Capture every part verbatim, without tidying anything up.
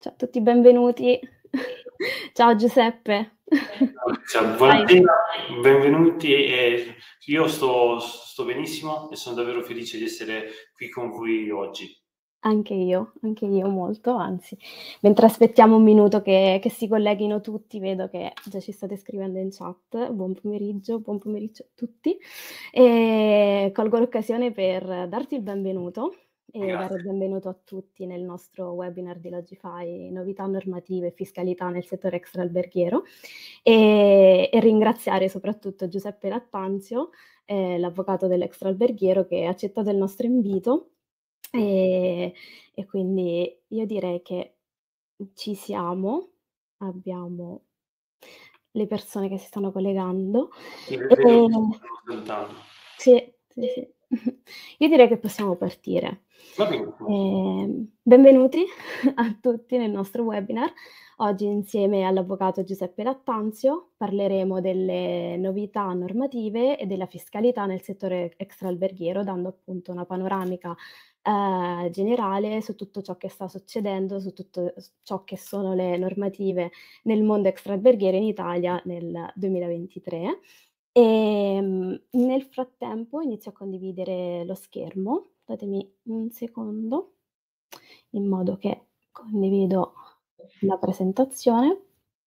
Ciao a tutti, benvenuti. Ciao Giuseppe. Ciao, Vai. buonasera, benvenuti. E io sto sto benissimo e son davvero felice di essere qui con voi oggi. Anche io, anche io molto, anzi. Mentre aspettiamo un minuto che che si colleghino tutti, vedo che già ci state scrivendo in chat. Buon pomeriggio, buon pomeriggio a tutti. Ehm, colgo l'occasione per darti il benvenuto e dare il Grazie. benvenuto a tutti nel nostro webinar di Logify, novità normative e fiscalità nel settore extraalberghiero, e e ringraziare soprattutto Giuseppe Lattanzio, ehm, l'avvocato dell'extraalberghiero che ha accettato il nostro invito. Ehm, e quindi io direi che ci siamo, abbiamo le persone che si stanno collegando. Sì, ve vedo che si Ehm stanno salutando. Sì, sì, sì. Io direi che possiamo partire. Va benissimo. Ehm, benvenuti a tutti nel nostro webinar. Oggi insieme all'avvocato Giuseppe Lattanzio parleremo delle novità normative e della fiscalità nel settore extraalberghiero, dando appunto una panoramica, ehm, generale su tutto ciò che sta succedendo, su tutto s ciò che sono le normative nel mondo extraalberghiero in Italia nel duemilaventitré. Ehm, nel frattempo inizio a condividere lo schermo. Datemi un secondo, in modo che condivido la presentazione.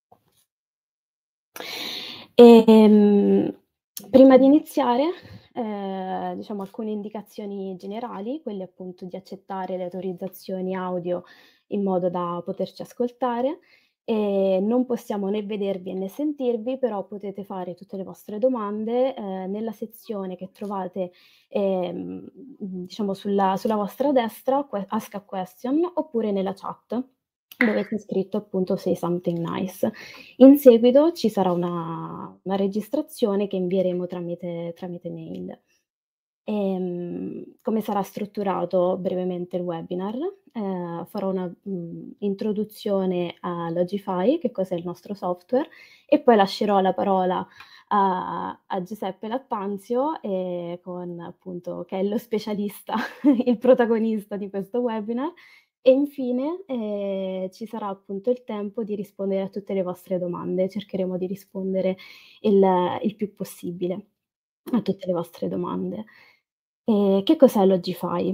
Ehm, prima di iniziare, ehm, diciamo alcune indicazioni generali, quelle appunto di accettare le autorizzazioni audio in modo da poterci ascoltare. Ehm, non possiamo né vedervi né sentirvi, però potete fare tutte le vostre domande, ehm, nella sezione che trovate, ehm, mhmm, diciamo sulla sulla vostra destra, que Ask a Question, oppure nella chat, dove c'è scritto appunto Say something nice. In seguito ci sarà una una registrazione che invieremo tramite tramite mail. Ehm, come sarà strutturato brevemente il webinar? Ehm, farò una, mhmm, introduzione a Logify, che cos'è il nostro software, e poi lascerò la parola a a Giuseppe Lattanzio, ehm, con appunto che è lo specialista, il protagonista di questo webinar, e infine, ehm, ci sarà appunto il tempo di rispondere a tutte le vostre domande. Cercheremo di rispondere il il più possibile a tutte le vostre domande. Ehm, che cos'è Logify?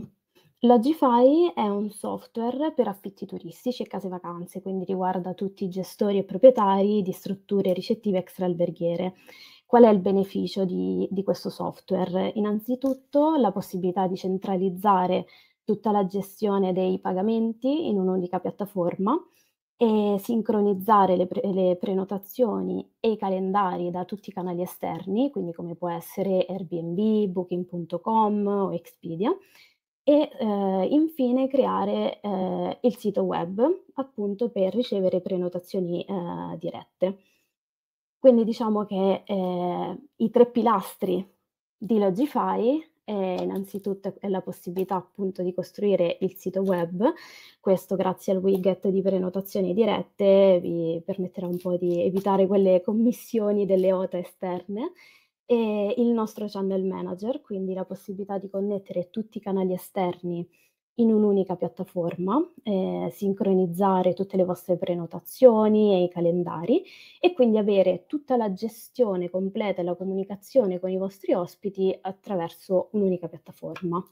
Logify è un software per affitti turistici e case vacanze, quindi riguarda tutti i gestori e proprietari di strutture ricettive extraalberghiere. Qual è il beneficio di di questo software? Innanzitutto la possibilità di centralizzare tutta la gestione dei pagamenti in un'unica piattaforma e sincronizzare le pre le prenotazioni e i calendari da tutti i canali esterni, quindi come può essere Airbnb, Booking punto com o Expedia, e, ehm, infine creare, ehm, il sito web, appunto per ricevere prenotazioni, ehm, dirette. Quindi diciamo che, ehm, i tre pilastri di Logify, è innanzitutto è la possibilità appunto di costruire il sito web. Questo grazie al widget di prenotazioni dirette vi permetterà un po' di evitare quelle commissioni delle O T A esterne. E il nostro channel manager, quindi la possibilità di connettere tutti i canali esterni in un'unica piattaforma, ehm, sincronizzare tutte le vostre prenotazioni e i calendari, e quindi avere tutta la gestione completa e la comunicazione con i vostri ospiti attraverso un'unica piattaforma.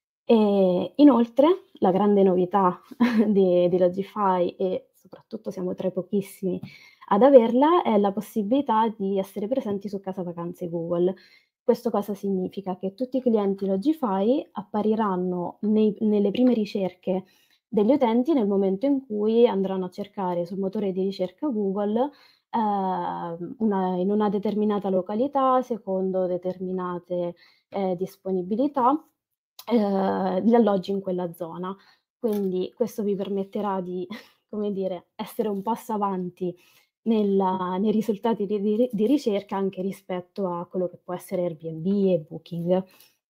Ehm, inoltre la grande novità di di Logify, e soprattutto siamo tra i pochissimi ad averla, è la possibilità di essere presenti su Casa Vacanze Google. Questo cosa significa? Che tutti i clienti Logify appariranno nei nelle prime ricerche degli utenti nel momento in cui andranno a cercare sul motore di ricerca Google, ehm, una in una determinata località, secondo determinate, ehm, disponibilità, ehm, gli alloggi in quella zona. Quindi questo vi permetterà di, come dire, essere un passo avanti nella nei risultati di di ri di ricerca anche rispetto a quello che può essere Airbnb e Booking.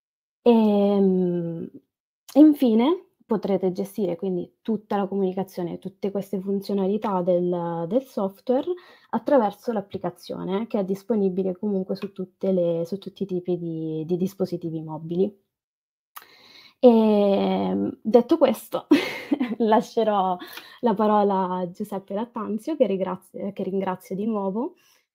Ehm, e infine potrete gestire quindi tutta la comunicazione, tutte queste funzionalità del del software attraverso l'applicazione, che è disponibile comunque su tutte le su tutti i tipi di di dispositivi mobili. Ehm, detto questo lascerò la parola a Giuseppe Lattanzio, che ringrazio che ringrazio di nuovo,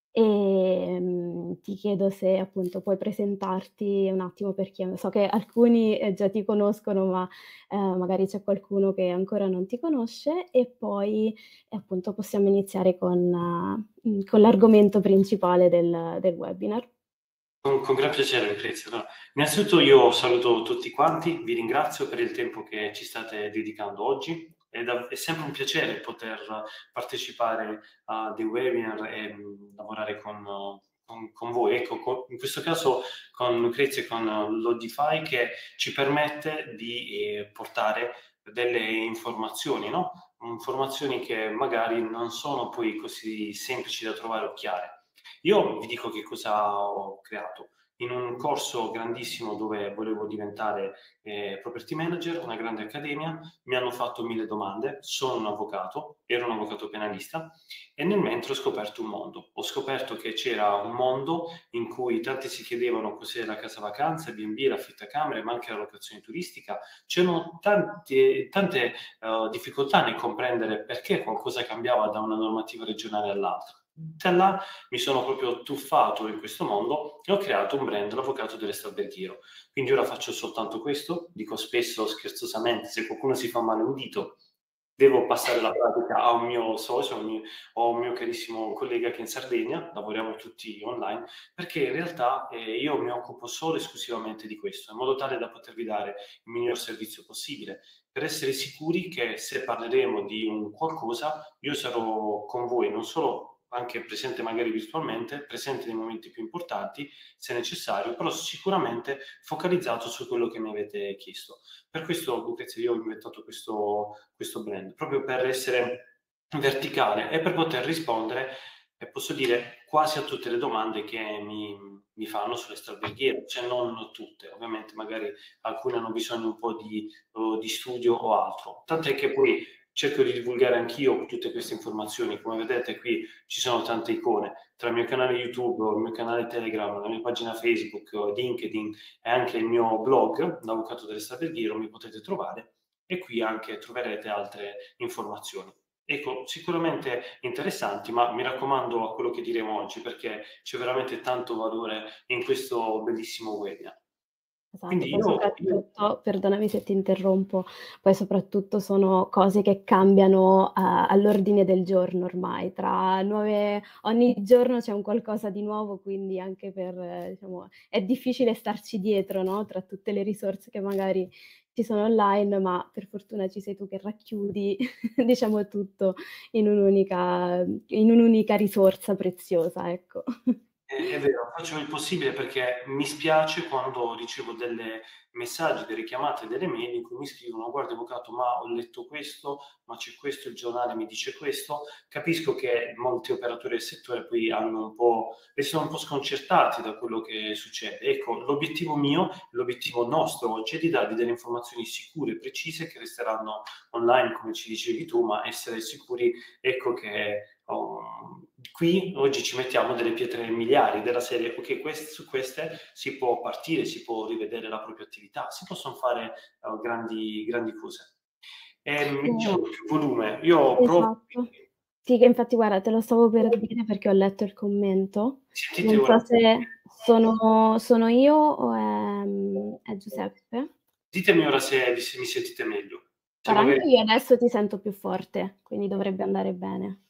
ehm, ti chiedo se appunto puoi presentarti un attimo perché so che alcuni, ehm, già ti conoscono, ma, ehm, magari c'è qualcuno che ancora non ti conosce e poi, appunto, possiamo iniziare con mhmm, con l'argomento principale del del webinar. Con con gran piacere Lucrezia. Allora, innanzitutto io saluto tutti quanti, vi ringrazio per il tempo che ci state dedicando oggi. È da è sempre un piacere poter partecipare a dei webinar e, mhmm, lavorare con con con voi. Ecco, co in questo caso con Lucrezia e con Lodify che ci permette di, ehm, portare delle informazioni, no, informazioni che magari non sono poi così semplici da trovare o chiare. Io vi dico che cosa ho creato. In un corso grandissimo dove volevo diventare eh, property manager, una grande accademia, mi hanno fatto mille domande, sono un avvocato, ero un avvocato penalista e nel mentre ho scoperto un mondo. Ho scoperto che c'era un mondo in cui tanti si chiedevano cos'è la casa vacanza, B and B, l'affittacamere, ma anche la locazione turistica. C'erano tante, tante uh, difficoltà nel comprendere perché qualcosa cambiava da una normativa regionale all'altra. Da là mi sono proprio tuffato in questo mondo e ho creato un brand, l'Avvocato dell'Estalberghiero. Quindi ora faccio soltanto questo, dico spesso scherzosamente, se qualcuno si fa male un dito, devo passare la pratica a un mio socio, a un mio, a un mio carissimo collega che è in Sardegna, lavoriamo tutti online, perché in realtà eh, io mi occupo solo e esclusivamente di questo, in modo tale da potervi dare il miglior servizio possibile, per essere sicuri che se parleremo di un qualcosa, io sarò con voi, non solo anche presente magari virtualmente, presente nei momenti più importanti, se necessario, però sicuramente focalizzato su quello che mi avete chiesto. Per questo, Lucrezia, io ho inventato questo, questo brand, proprio per essere verticale e per poter rispondere, e posso dire, quasi a tutte le domande che mi, mi fanno sulle stalberghiere, cioè non tutte, ovviamente magari alcune hanno bisogno un po' di, uh, di studio o altro, tant'è che poi cerco di divulgare anch'io tutte queste informazioni. Come vedete qui ci sono tante icone, tra il mio canale YouTube, il mio canale Telegram, la mia pagina Facebook, LinkedIn e anche il mio blog, l'Avvocato dell'Estalberghiero, mi potete trovare e qui anche troverete altre informazioni. Ecco, sicuramente interessanti, ma mi raccomando a quello che diremo oggi perché c'è veramente tanto valore in questo bellissimo webinar. Esatto, Quindi poi io, io soprattutto, perdonami se ti interrompo, poi soprattutto sono cose che cambiano, uhm, all'ordine del giorno ormai, tra nuove ogni giorno c'è un qualcosa di nuovo, quindi anche per diciamo è difficile starci dietro, no, tra tutte le risorse che magari ci sono online, ma per fortuna ci sei tu che racchiudi diciamo tutto in un'unica in un'unica risorsa preziosa, ecco. È è vero, faccio il possibile perché mi spiace quando ricevo delle messaggi, delle chiamate, delle mail in cui mi scrivono: "Guarda avvocato, ma ho letto questo, ma c'è questo, il giornale mi dice questo". Capisco che molti operatori del settore poi hanno un po' e sono un po' sconcertati da quello che succede. Ecco, l'obiettivo mio, l'obiettivo nostro oggi è di darvi delle informazioni sicure e precise che resteranno online, come ci dicevi tu, ma essere sicuri, ecco, che Oh, qui oggi ci mettiamo delle pietre miliari della serie, ok, queste, su queste si può partire, si può rivedere la propria attività, si possono fare uh, grandi, grandi cose. E, mi Eh, dicevano più volume, io provo, esatto. Sì, che infatti guarda, te lo stavo per dire perché ho letto il commento. sentite Non ora, so se sono sono io o è mhmm, è Giuseppe. ditemi ora se, se mi sentite meglio, se Guarda, magari anche io adesso ti sento più forte, quindi dovrebbe andare bene.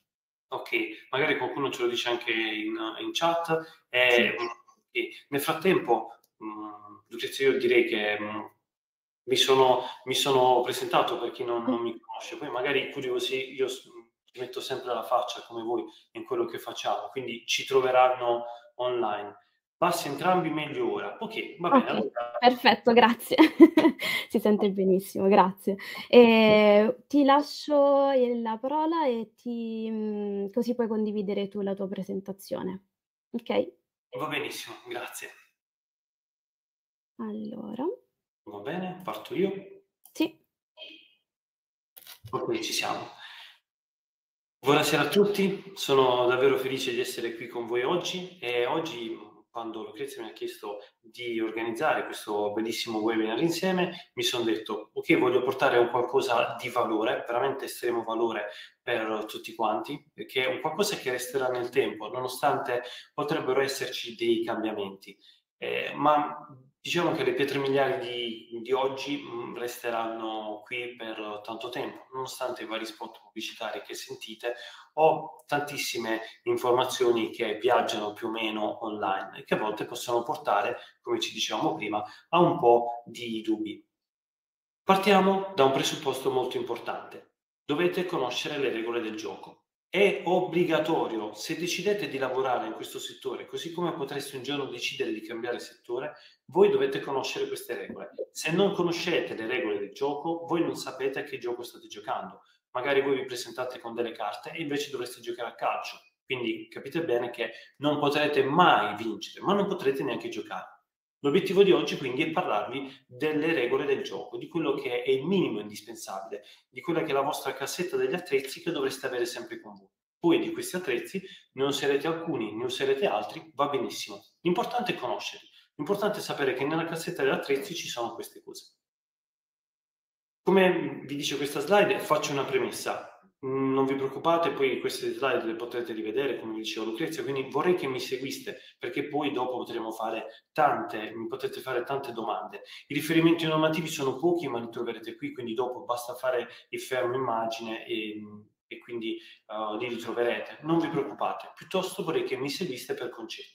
ok, magari qualcuno ce lo dice anche in, in chat. E, Sì. e nel frattempo, mh, Lucrezia, io direi che mh, mi, sono, mi sono presentato per chi non, non mi conosce, poi magari curiosi, io s- metto sempre la faccia come voi in quello che facciamo, quindi ci troveranno online. Passi entrambi meglio ora. Ok, va bene, Okay, allora. perfetto, grazie. Si sente benissimo, grazie. Ehm, ti lascio il la parola e ti mhmm, così puoi condividere tu la tua presentazione. Okay? Va benissimo, grazie. Allora Va bene, parto io. sì. Ok, ci siamo. Buonasera a tutti, sono davvero felice di essere qui con voi oggi e oggi quando Lucrezia mi ha chiesto di organizzare questo bellissimo webinar insieme, mi sono detto, ok, voglio portare un qualcosa di valore, veramente estremo valore per tutti quanti, perché è un qualcosa che resterà nel tempo, nonostante potrebbero esserci dei cambiamenti. Eh, ma diciamo che le pietre miliari di, di oggi mh, resteranno qui per tanto tempo, nonostante i vari spot pubblicitari che sentite o tantissime informazioni che viaggiano più o meno online e che a volte possono portare, come ci dicevamo prima, a un po' di dubbi. Partiamo da un presupposto molto importante. Dovete conoscere le regole del gioco. È obbligatorio, se decidete di lavorare in questo settore, così come potreste un giorno decidere di cambiare settore, voi dovete conoscere queste regole. Se non conoscete le regole del gioco, voi non sapete a che gioco state giocando. Magari voi vi presentate con delle carte e invece dovreste giocare a calcio. Quindi capite bene che non potrete mai vincere, ma non potrete neanche giocare. L'obiettivo di oggi quindi è parlarvi delle regole del gioco, di quello che è il minimo indispensabile, di quella che è la vostra cassetta degli attrezzi che dovreste avere sempre con voi. Poi di questi attrezzi ne userete alcuni, ne userete altri, va benissimo. L'importante è conoscerli, l'importante è sapere che nella cassetta degli attrezzi ci sono queste cose. Come vi dice questa slide, faccio una premessa. Non vi preoccupate, poi queste slide le potrete rivedere, come diceva Lucrezia, quindi vorrei che mi seguiste, perché poi dopo potremo fare tante, mi potete fare tante domande. I riferimenti normativi sono pochi, ma li troverete qui, quindi dopo basta fare il fermo immagine e, e quindi uh, li ritroverete. Non vi preoccupate, piuttosto vorrei che mi seguiste per concetti.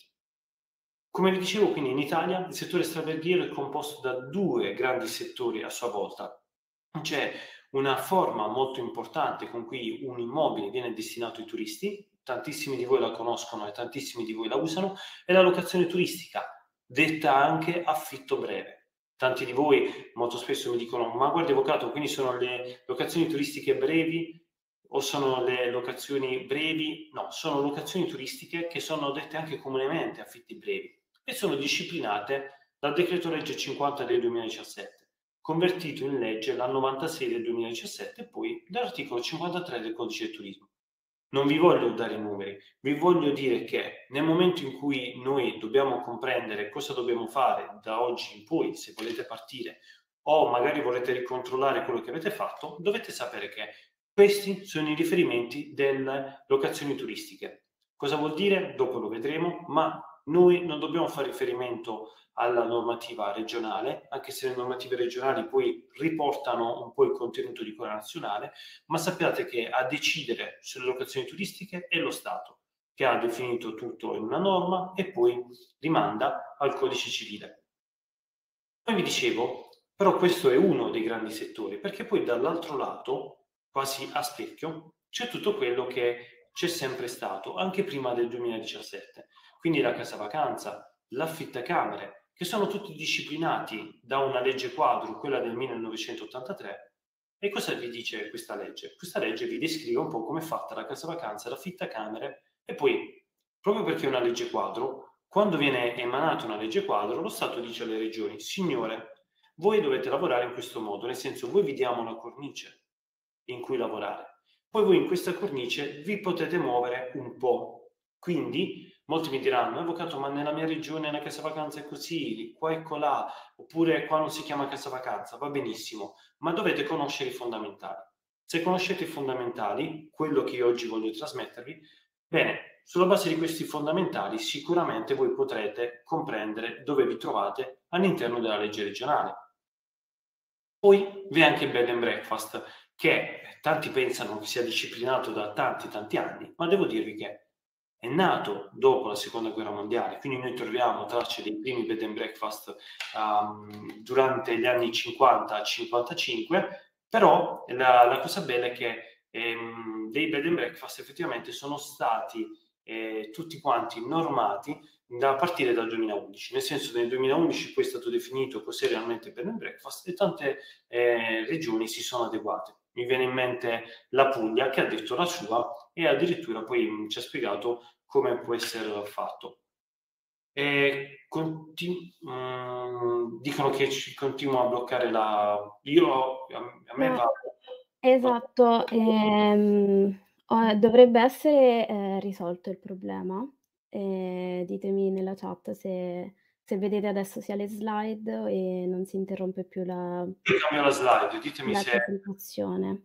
Come vi dicevo, quindi in Italia il settore extraverghiero è composto da due grandi settori a sua volta. C'è una forma molto importante con cui un immobile viene destinato ai turisti, tantissimi di voi la conoscono e tantissimi di voi la usano, è la locazione turistica, detta anche affitto breve. Tanti di voi molto spesso mi dicono, ma guardi avvocato, quindi sono le locazioni turistiche brevi o sono le locazioni brevi? No, sono locazioni turistiche che sono dette anche comunemente affitti brevi e sono disciplinate dal decreto legge cinquanta del duemiladiciassette, convertito in legge la novantasei del duemiladiciassette e poi dall'articolo cinquantatré del codice del turismo. Non vi voglio dare i numeri, vi voglio dire che nel momento in cui noi dobbiamo comprendere cosa dobbiamo fare da oggi in poi, se volete partire o magari volete ricontrollare quello che avete fatto, dovete sapere che questi sono i riferimenti delle locazioni turistiche. Cosa vuol dire? Dopo lo vedremo, ma noi non dobbiamo fare riferimento alla normativa regionale, anche se le normative regionali poi riportano un po' il contenuto di quella nazionale, ma sappiate che a decidere sulle locazioni turistiche è lo Stato, che ha definito tutto in una norma e poi rimanda al codice civile. Come vi dicevo, però questo è uno dei grandi settori, perché poi dall'altro lato, quasi a specchio, c'è tutto quello che c'è sempre stato, anche prima del duemiladiciassette. Quindi la casa vacanza, l'affittacamere, che sono tutti disciplinati da una legge quadro, quella del millenovecentottantatré. E cosa vi dice questa legge? Questa legge vi descrive un po' come è fatta la casa vacanza, l'affittacamere e poi, proprio perché è una legge quadro, quando viene emanata una legge quadro, lo Stato dice alle regioni, signore, voi dovete lavorare in questo modo, nel senso voi vi diamo una cornice in cui lavorare. Poi voi in questa cornice vi potete muovere un po'. Quindi molti mi diranno, avvocato, ma nella mia regione la casa vacanza è così, qua e colà, oppure qua non si chiama casa vacanza, va benissimo, ma dovete conoscere i fondamentali. Se conoscete i fondamentali, quello che io oggi voglio trasmettervi, bene, sulla base di questi fondamentali sicuramente voi potrete comprendere dove vi trovate all'interno della legge regionale. Poi vi è anche il bed and breakfast, che tanti pensano che sia disciplinato da tanti tanti anni, ma devo dirvi che è nato dopo la seconda guerra mondiale, quindi noi troviamo tracce dei primi bed and breakfast um, durante gli anni cinquanta cinquantacinque, però la, la cosa bella è che ehm, dei bed and breakfast effettivamente sono stati eh, tutti quanti normati da partire dal duemilaundici, nel senso che nel duemilaundici poi è stato definito cos'è realmente bed and breakfast e tante eh, regioni si sono adeguate. Mi viene in mente la Puglia che ha detto la sua e addirittura poi mh, ci ha spiegato come può essere fatto. E continu- mh, dicono che ci continua a bloccare la... Io, a, a me No, va... esatto, ehm, o dovrebbe essere, ehm, risolto il problema. e ditemi nella chat se se vedete adesso sia le slide e non si interrompe più la Io cambio la slide, ditemi la se comunicazione.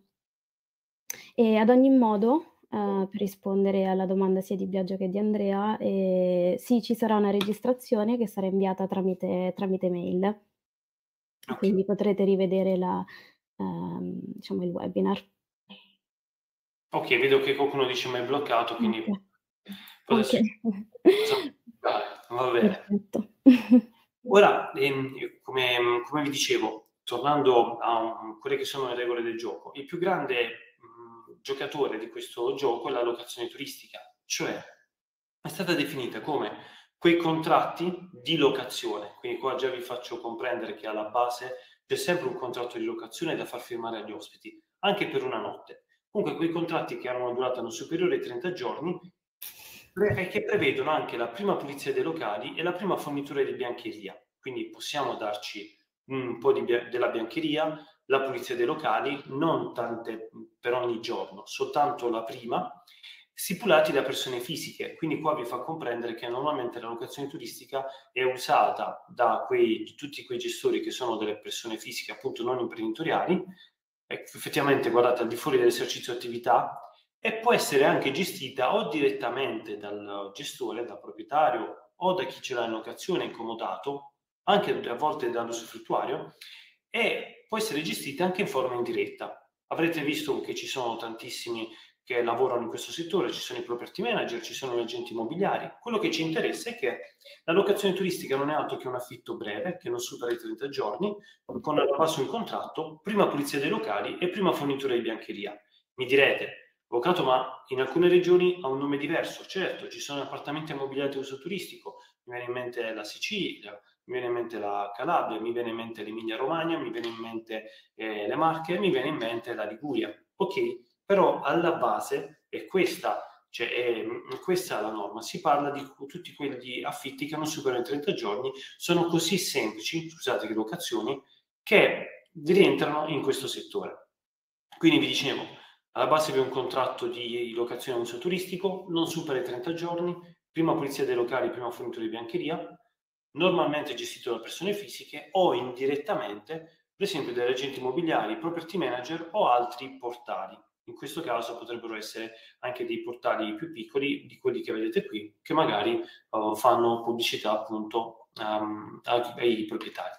E ad ogni modo, uhm, per rispondere alla domanda sia di Biagio che di Andrea, ehm, sì, ci sarà una registrazione che sarà inviata tramite tramite mail. okay. Quindi potrete rivedere la ehm, diciamo il webinar. Okay, vedo che qualcuno dice m'hai bloccato, quindi Okay. cosa Okay. suc cosa va bene. Perfetto. Ora, ehm, come come vi dicevo, tornando a un quelle che sono le regole del gioco, il più grande, mhmm, giocatore di questo gioco è la locazione turistica, cioè è stata definita come quei contratti di locazione, quindi qua già vi faccio comprendere che alla base c'è sempre un contratto di locazione da far firmare agli ospiti, anche per una notte. Comunque quei contratti che hanno una durata non superiore ai trenta giorni pre e che prevedono anche la prima pulizia dei locali e la prima fornitura di biancheria. Quindi possiamo darci un po' di bia della biancheria, la pulizia dei locali, non tante per ogni giorno, soltanto la prima, stipulati da persone fisiche. Quindi qua vi fa comprendere che normalmente la locazione turistica è usata da quei tutti quei gestori che sono delle persone fisiche, appunto non imprenditoriali, e effettivamente guardate al di fuori dell'esercizio attività, e può essere anche gestita o direttamente dal gestore, dal proprietario o da chi ce l'ha in locazione incomodato, anche a volte dall'usufruttuario, e può essere gestita anche in forma indiretta. Avrete visto che ci sono tantissimi che lavorano in questo settore, ci sono i property manager, ci sono gli agenti immobiliari. Quello che ci interessa è che la locazione turistica non è altro che un affitto breve, che non supera i trenta giorni, con alla base un contratto, prima pulizia dei locali e prima fornitura di biancheria. Mi direte, avvocato, ma in alcune regioni ha un nome diverso. Certo, ci sono appartamenti immobiliati a uso turistico, mi viene in mente la Sicilia, mi viene in mente la Calabria, mi viene in mente l'Emilia Romagna, mi viene in mente eh, le Marche, mi viene in mente la Liguria. Ok, però alla base è questa, cioè è, questa è la norma, si parla di tutti quegli affitti che non superano i trenta giorni, sono così semplici, scusate che locazioni, che rientrano in questo settore. Quindi vi dicevo, alla base vi è un contratto di locazione a uso turistico, non supera i trenta giorni, prima pulizia dei locali, prima fornitura di biancheria, normalmente gestito da persone fisiche o indirettamente, per esempio dagli agenti immobiliari, property manager o altri portali. In questo caso potrebbero essere anche dei portali più piccoli di quelli che vedete qui, che magari uh, fanno pubblicità appunto um, ai proprietari.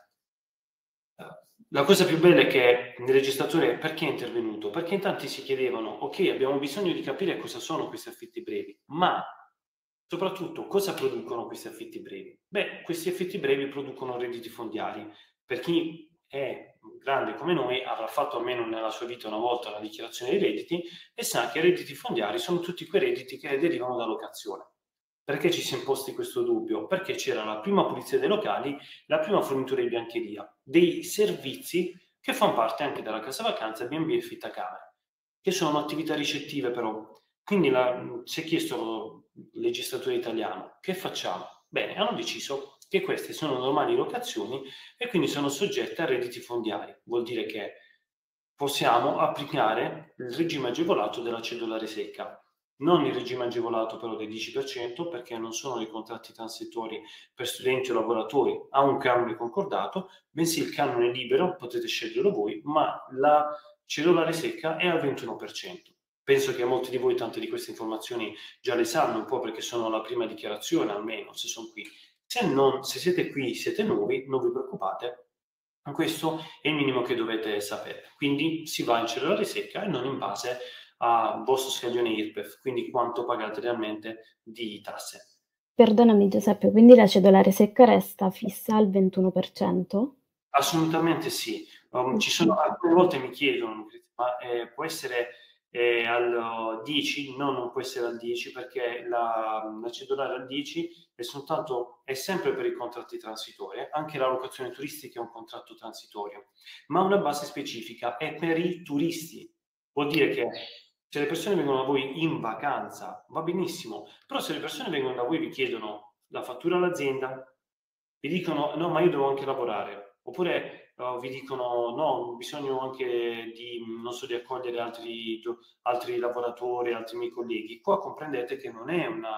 La cosa più bella è che il registratore perché è intervenuto? Perché in tanti si chiedevano, ok, abbiamo bisogno di capire cosa sono questi affitti brevi, ma soprattutto cosa producono questi affitti brevi? Beh, questi affitti brevi producono redditi fondiari. Per chi è grande come noi, avrà fatto almeno nella sua vita una volta la dichiarazione dei redditi e sa che i redditi fondiari sono tutti quei redditi che derivano da locazione. Perché ci si è imposti questo dubbio? Perché c'era la prima pulizia dei locali, la prima fornitura di biancheria, dei servizi che fanno parte anche della casa vacanza, B and B e fittacamere, che sono attività ricettive però. Quindi la, si è chiesto il legislatore italiano, che facciamo? Bene, hanno deciso che queste sono normali locazioni e quindi sono soggette a redditi fondiari. Vuol dire che possiamo applicare il regime agevolato della cedolare secca. Non il regime agevolato però del dieci per cento, perché non sono dei contratti transitori per studenti o lavoratori a un canone concordato, bensì il canone libero, potete sceglierlo voi, ma la cedolare secca è al ventuno per cento. Penso che molti di voi tante di queste informazioni già le sanno, un po' perché sono la prima dichiarazione, almeno se sono qui. Se, non, se siete qui, siete nuovi, non vi preoccupate, questo è il minimo che dovete sapere. Quindi si va in cellulare secca e non in base al vostro scaglione I R P E F, quindi quanto pagate realmente di tasse. Perdonami Giuseppe, quindi la cedolare secca resta fissa al ventuno per cento? Assolutamente sì. Um, ci sono, Okay. alcune volte mi chiedono, ma eh, può essere eh, al dieci? No, non può essere al dieci perché la, la cedolare al dieci è soltanto, è sempre per i contratti transitori, eh? Anche la locazione turistica è un contratto transitorio, ma una base specifica è per i turisti. Vuol dire che se le persone vengono da voi in vacanza, va benissimo, però se le persone vengono da voi e vi chiedono la fattura all'azienda, vi dicono no, ma io devo anche lavorare, oppure uh, vi dicono no, ho bisogno anche di, non so, di accogliere altri, altri lavoratori, altri miei colleghi. Qua comprendete che non è una,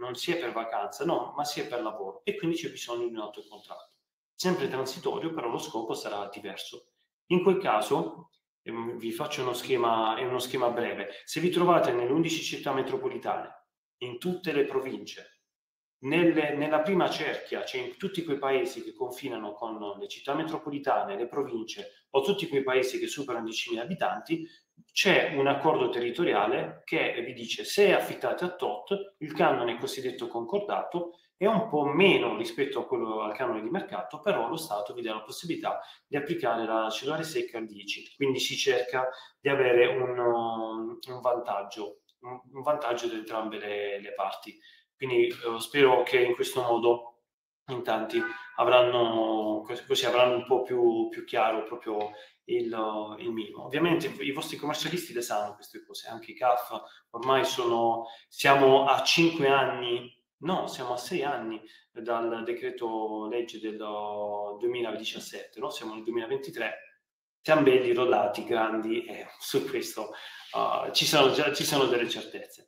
non si è per vacanza, no, ma si è per lavoro e quindi c'è bisogno di un altro contratto. Sempre transitorio, però lo scopo sarà diverso. In quel caso, ehm, vi faccio uno schema, è uno schema breve, se vi trovate nelle undici città metropolitane, in tutte le province, nelle, nella prima cerchia, cioè in tutti quei paesi che confinano con le città metropolitane, le province o tutti quei paesi che superano i diecimila abitanti, c'è un accordo territoriale che vi dice se affittate a tot, il canone cosiddetto concordato è un po' meno rispetto a quello al canone di mercato, però lo Stato vi dà la possibilità di applicare la cedolare secca al dieci, quindi si cerca di avere un, un vantaggio, un, un vantaggio da entrambe le, le parti. Quindi eh, spero che in questo modo in tanti avranno, così avranno un po' più, più chiaro proprio il, il minimo. Ovviamente i vostri commercialisti le sanno queste cose, anche i C A F ormai sono, siamo a cinque anni, no, siamo a sei anni dal decreto legge del duemiladiciassette, no? Siamo nel duemilaventitré, siamo belli rodati, grandi e su questo uh, ci, sono già, ci sono delle certezze.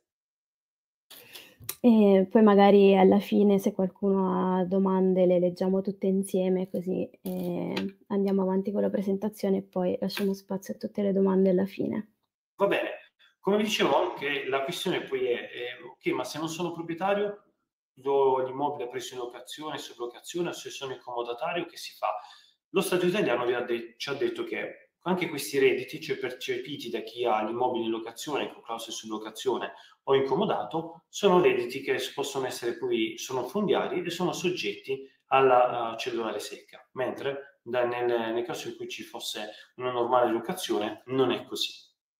E poi magari alla fine, se qualcuno ha domande, le leggiamo tutte insieme, così eh, andiamo avanti con la presentazione e poi lasciamo spazio a tutte le domande alla fine. Va bene, come vi dicevo anche la questione poi è, è ok, ma se non sono proprietario, do l'immobile preso in locazione, sublocazione o se sono il comodatario, che si fa? Lo Stato italiano vi ha de- ci ha detto che anche questi redditi, cioè percepiti da chi ha l'immobile in locazione, con clausole su locazione o incomodato, sono redditi che possono essere poi, sono fondiari e sono soggetti alla uh, cedolare secca, mentre da, nel, nel caso in cui ci fosse una normale locazione non è così.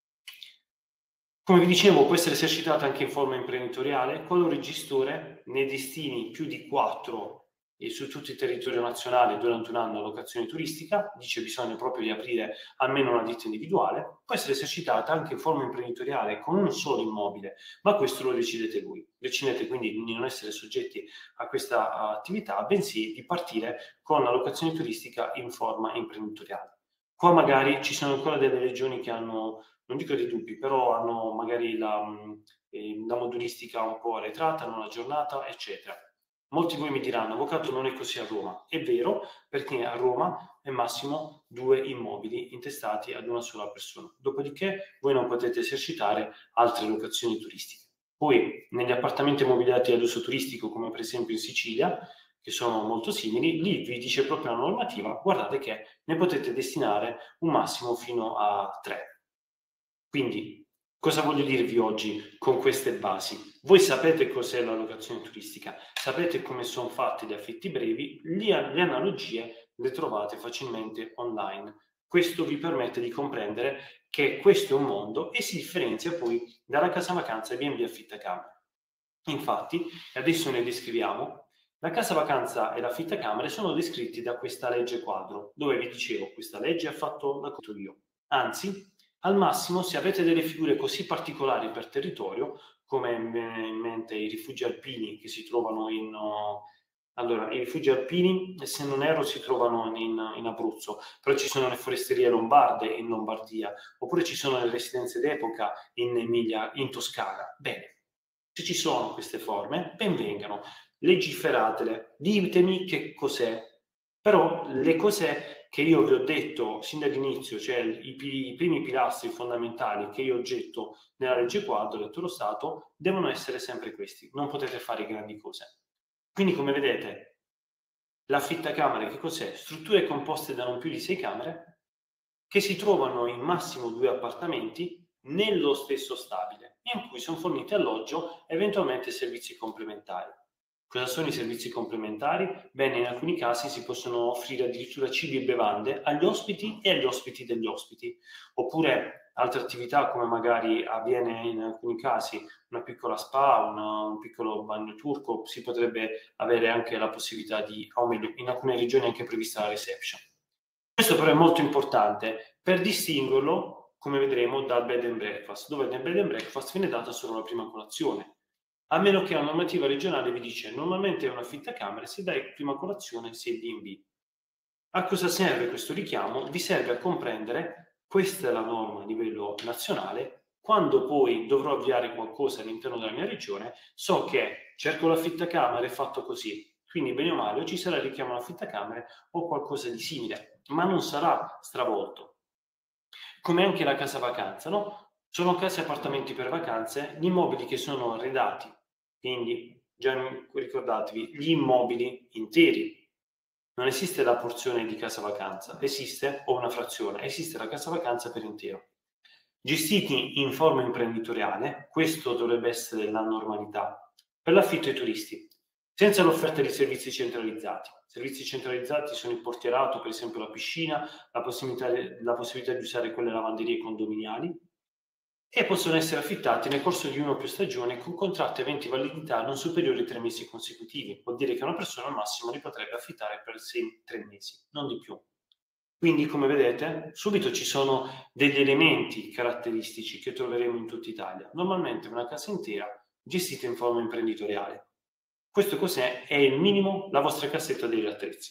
Come vi dicevo, può essere esercitata anche in forma imprenditoriale, qualora il gestore ne destini più di quattro e su tutto il territorio nazionale durante un anno a locazione turistica, dice bisogna proprio di aprire almeno una ditta individuale, può essere esercitata anche in forma imprenditoriale con un solo immobile, ma questo lo decidete voi. Decidete quindi di non essere soggetti a questa attività, bensì di partire con la locazione turistica in forma imprenditoriale. Qua magari ci sono ancora delle regioni che hanno, non dico dei dubbi, però hanno magari la, eh, la modulistica un po' arretrata, non aggiornata, eccetera. Molti di voi mi diranno, avvocato, non è così a Roma. È vero, perché a Roma è massimo due immobili intestati ad una sola persona. Dopodiché voi non potete esercitare altre locazioni turistiche. Poi, negli appartamenti immobiliati ad uso turistico, come per esempio in Sicilia, che sono molto simili, lì vi dice proprio la normativa, guardate che ne potete destinare un massimo fino a tre. Quindi, cosa voglio dirvi oggi con queste basi? Voi sapete cos'è la locazione turistica, sapete come sono fatti gli affitti brevi, le analogie le trovate facilmente online. Questo vi permette di comprendere che questo è un mondo e si differenzia poi dalla casa vacanza e B and B affittacamere. Infatti, adesso ne descriviamo. La casa vacanza e l'affittacamere sono descritti da questa legge quadro, dove vi dicevo, questa legge ha fatto la io. Anzi, al massimo, se avete delle figure così particolari per territorio, come mi viene in mente i rifugi alpini che si trovano in... Uh, allora, i rifugi alpini, se non erro, si trovano in, in Abruzzo, però ci sono le foresterie lombarde in Lombardia, oppure ci sono le residenze d'epoca in Emilia, in Toscana. Bene, se ci sono queste forme, ben vengano, legiferatele, ditemi che cos'è. Però le cose che io vi ho detto sin dall'inizio, cioè i, i primi pilastri fondamentali che io ho getto nella legge quadro del lo Stato, devono essere sempre questi. Non potete fare grandi cose. Quindi, come vedete, l'affittacamere che cos'è? Strutture composte da non più di sei camere che si trovano in massimo due appartamenti nello stesso stabile, in cui sono forniti alloggio e eventualmente servizi complementari. Cosa sono i servizi complementari? Bene, in alcuni casi si possono offrire addirittura cibi e bevande agli ospiti e agli ospiti degli ospiti, oppure altre attività come magari avviene in alcuni casi una piccola spa, una, un piccolo bagno turco, si potrebbe avere anche la possibilità di, o meglio, in alcune regioni è anche prevista la reception. Questo però è molto importante per distinguerlo, come vedremo, dal bed and breakfast, dove nel bed and breakfast viene data solo la prima colazione, a meno che la normativa regionale vi dice normalmente è un affittacamere, se dai prima colazione sei B and B. A cosa serve questo richiamo? Vi serve a comprendere, questa è la norma a livello nazionale, Quando poi dovrò avviare qualcosa all'interno della mia regione, so che cerco l'affittacamere, è fatto così. Quindi, bene o male, o ci sarà il richiamo all'affittacamere o qualcosa di simile, ma non sarà stravolto. Come anche la casa vacanza, no? Sono case e appartamenti per vacanze, gli immobili che sono arredati, quindi già ricordatevi, gli immobili interi. Non esiste la porzione di casa vacanza, esiste, o una frazione, esiste la casa vacanza per intero. Gestiti in forma imprenditoriale, questo dovrebbe essere la normalità, per l'affitto ai turisti, senza l'offerta di servizi centralizzati. Servizi centralizzati sono il portierato, per esempio la piscina, la possibilità, la possibilità di usare quelle lavanderie condominiali, e possono essere affittati nel corso di una o più stagioni con contratti aventi validità non superiori ai tre mesi consecutivi. Vuol dire che una persona al massimo li potrebbe affittare per sei, tre mesi, non di più. Quindi, come vedete, subito ci sono degli elementi caratteristici che troveremo in tutta Italia. Normalmente una casa intera gestita in forma imprenditoriale. Questo cos'è? È il minimo, la vostra cassetta degli attrezzi.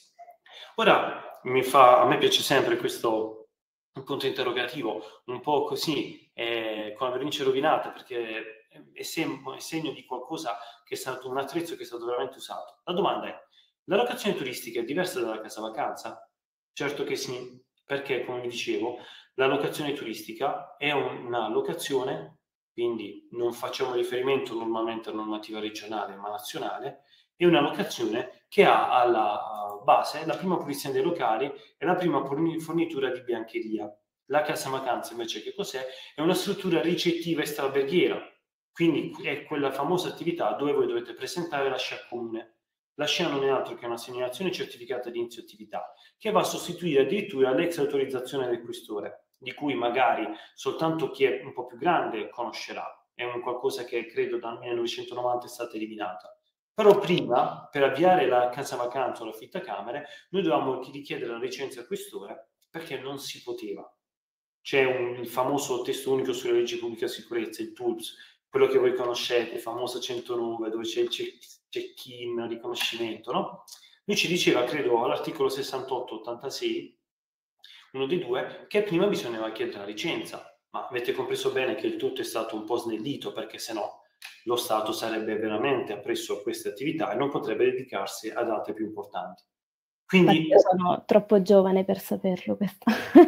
Ora, mi fa, a me piace sempre questo un punto interrogativo, un po' così, eh, con la vernice rovinata, perché è, sem- è segno di qualcosa che è stato un attrezzo che è stato veramente usato. La domanda è, la locazione turistica è diversa dalla casa vacanza? Certo che sì, perché, come vi dicevo, la locazione turistica è un- una locazione, quindi non facciamo riferimento normalmente a normativa regionale ma nazionale, è una locazione che ha alla base la prima pulizia dei locali e la prima fornitura di biancheria. La casa vacanza invece che cos'è? È una struttura ricettiva extraalberghiera, quindi è quella famosa attività dove voi dovete presentare la S C A comune. La S C A non è altro che una segnalazione certificata di inizio attività, che va a sostituire addirittura l'ex autorizzazione del questore, di cui magari soltanto chi è un po' più grande conoscerà. È un qualcosa che credo dal millenovecentonovanta è stata eliminata. Però prima, per avviare la casa vacanza o l'affittacamere, noi dovevamo richiedere la licenza al questore perché non si poteva. C'è un, il famoso testo unico sulle leggi di pubblica sicurezza, il T U L S, quello che voi conoscete, il famoso centonove, dove c'è il check-in, riconoscimento, no? Lui ci diceva, credo, all'articolo sessantotto ottantasei, uno dei due, che prima bisognava chiedere la licenza, ma avete compreso bene che il tutto è stato un po' snellito, perché se no lo Stato sarebbe veramente appresso a queste attività e non potrebbe dedicarsi ad altre più importanti. Quindi, io sono troppo giovane per saperlo questo.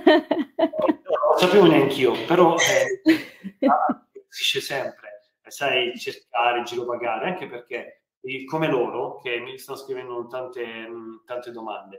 non lo sapevo neanch'io, però eh, si dice sempre, sai, cercare, girovagare, anche perché come loro, che mi stanno scrivendo tante, tante domande,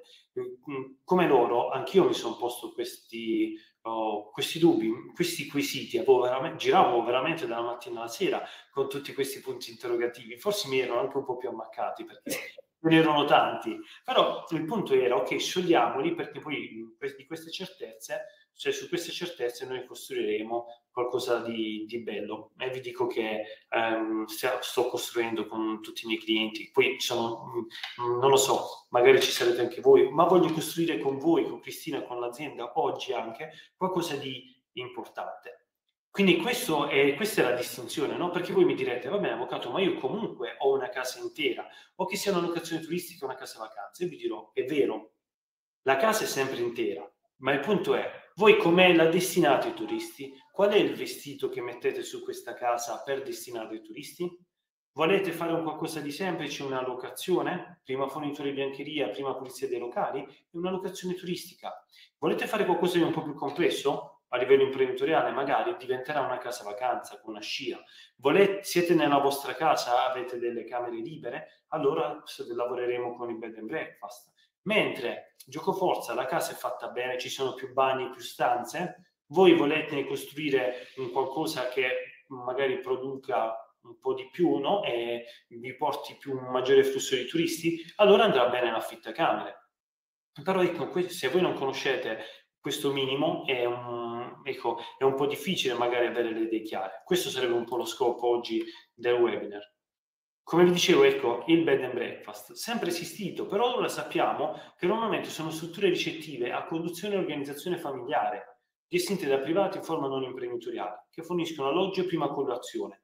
come loro, anch'io mi sono posto questi, oh, questi dubbi, questi quesiti, avevo veramente, giravo veramente dalla mattina alla sera con tutti questi punti interrogativi, forse mi erano anche un po' più ammaccati perché ce ne erano tanti, però il punto era, ok, sciogliamoli perché poi di queste certezze, cioè su queste certezze noi costruiremo qualcosa di, di bello, e vi dico che ehm, sto costruendo con tutti i miei clienti, poi sono, mh, non lo so, magari ci sarete anche voi, ma voglio costruire con voi, con Cristina, con l'azienda, oggi anche, qualcosa di importante. Quindi questo è, questa è la distinzione, no? Perché voi mi direte, va bene avvocato, ma io comunque ho una casa intera, o che sia una locazione turistica o una casa vacanza, io vi dirò, è vero, la casa è sempre intera, ma il punto è, voi come la destinate ai turisti? Qual è il vestito che mettete su questa casa per destinare ai turisti? Volete fare un qualcosa di semplice, una locazione? Prima fornitore di biancheria, prima pulizia dei locali? È una locazione turistica. Volete fare qualcosa di un po' più complesso? A livello imprenditoriale magari diventerà una casa vacanza con una scia. Volete, siete nella vostra casa, avete delle camere libere? Allora lavoreremo con il bed and breakfast. Mentre giocoforza, la casa è fatta bene, ci sono più bagni, più stanze, voi volete costruire un qualcosa che magari produca un po' di più, no? E vi porti più un maggiore flusso di turisti, allora andrà bene l'affitacamere. Però ecco, se voi non conoscete questo minimo, è un, ecco, è un po' difficile magari avere le idee chiare. Questo sarebbe un po' lo scopo oggi del webinar. Come vi dicevo, ecco, il bed and breakfast, sempre esistito, però ora sappiamo che normalmente sono strutture ricettive a conduzione e organizzazione familiare, gestite da privati in forma non imprenditoriale, che forniscono alloggio e prima colazione,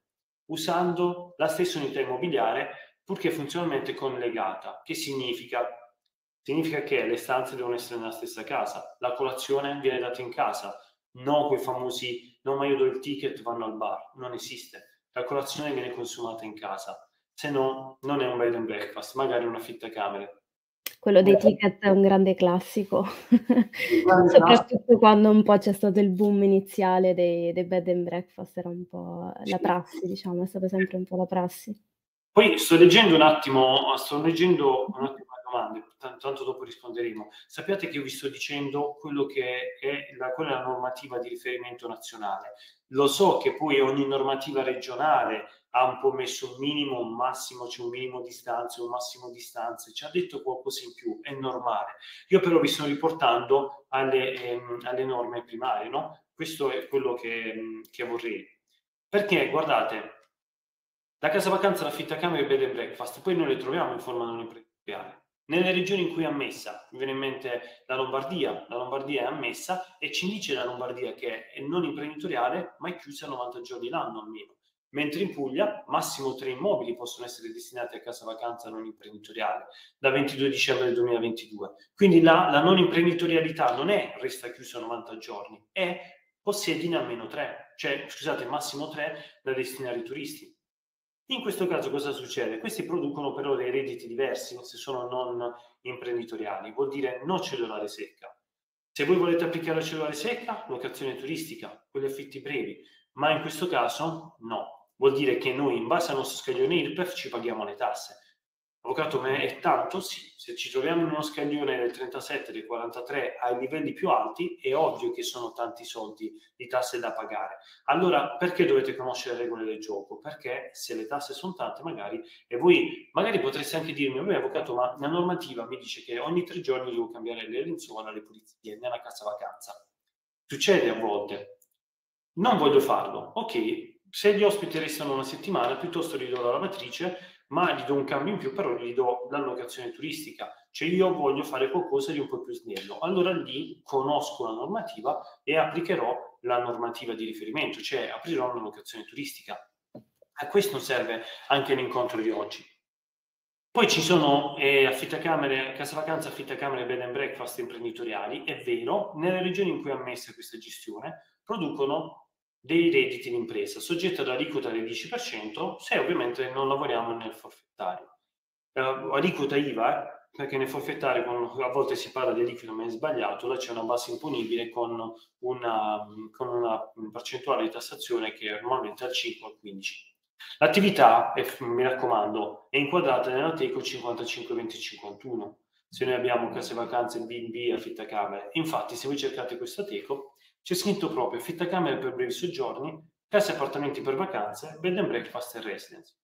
usando la stessa unità immobiliare, purché funzionalmente collegata. Che significa? Significa che le stanze devono essere nella stessa casa, la colazione viene data in casa, no quei famosi no ma io do il ticket, vanno al bar, non esiste. La colazione viene consumata in casa, se no non è un bed and breakfast, magari una affittacamere. Quello dei ticket è un grande classico, Il grande classico. soprattutto quando un po' c'è stato il boom iniziale dei dei bed and breakfast, era un po' la Sì. prassi, diciamo, è stata sempre un po' la prassi. Poi sto leggendo un attimo sto leggendo un attimo le domande, tan tanto dopo risponderemo. Sappiate che io vi sto dicendo quello che è la qual è la normativa di riferimento nazionale. Lo so che poi ogni normativa regionale ha un po' messo un minimo, un massimo, c'è un minimo di stanze, un massimo di stanze, ci ha detto qualcosa in più, è normale. Io però vi sto riportando alle, ehm, alle norme primarie, no, questo è quello che mhmm, che vorrei. Perché guardate, la casa vacanza, l'affittacamere e il bed and breakfast, poi noi le troviamo in forma non imprenditoriale. Nelle regioni in cui è ammessa, mi viene in mente la Lombardia, la Lombardia è ammessa e ci dice la Lombardia che è non imprenditoriale, ma è chiusa novanta giorni l'anno almeno. Mentre in Puglia massimo tre immobili possono essere destinati a casa vacanza non imprenditoriale da ventidue dicembre duemilaventidue. Quindi la, la non imprenditorialità non è resta chiusa novanta giorni, è possiedine almeno tre, cioè scusate, massimo tre da destinare ai turisti. In questo caso cosa succede? Questi producono però dei redditi diversi se sono non imprenditoriali, vuol dire no cellulare secca. Se voi volete applicare la cellulare secca, locazione turistica, quelli affitti brevi, ma in questo caso no. Vuol dire che noi in base al nostro scaglione I R P E F ci paghiamo le tasse. Avvocato, ma è tanto? Sì. Se ci troviamo in uno scaglione del trentasette, del quarantatré ai livelli più alti, è ovvio che sono tanti soldi di tasse da pagare. Allora, perché dovete conoscere le regole del gioco? Perché se le tasse sono tante, magari, e voi magari potreste anche dirmi, vabbè avvocato, ma la normativa mi dice che ogni tre giorni devo cambiare le lenzuola, le pulizie nella casa vacanza. Succede a volte. Non voglio farlo. Ok, se gli ospiti restano una settimana, piuttosto gli do la lavatrice, ma gli do un cambio in più, però gli do l'allocazione turistica. Cioè io voglio fare qualcosa di un po' più snello. Allora lì conosco la normativa e applicherò la normativa di riferimento, cioè aprirò un'allocazione turistica. A questo serve anche l'incontro di oggi. Poi ci sono eh, affittacamere, casa vacanza, affittacamere, bed and breakfast imprenditoriali, è vero, nelle regioni in cui è ammessa questa gestione producono dei redditi d'impresa, soggetti ad aliquota del dieci per cento, se ovviamente non lavoriamo nel forfettario. Eh, aliquota I V A, eh, perché nel forfettario quando a volte si parla di aliquota ma è sbagliato, là c'è una base imponibile con una, con una percentuale di tassazione che normalmente è al cinque o al quindici. L'attività, è, mi raccomando, è inquadrata nella Teco cinquantacinque venti cinquantuno. Se noi abbiamo case vacanze, B and B, affittacamere. Infatti, se voi cercate questa Teco, c'è scritto proprio affittacamere per brevi soggiorni, case e appartamenti per vacanze, bed and breakfast e residence.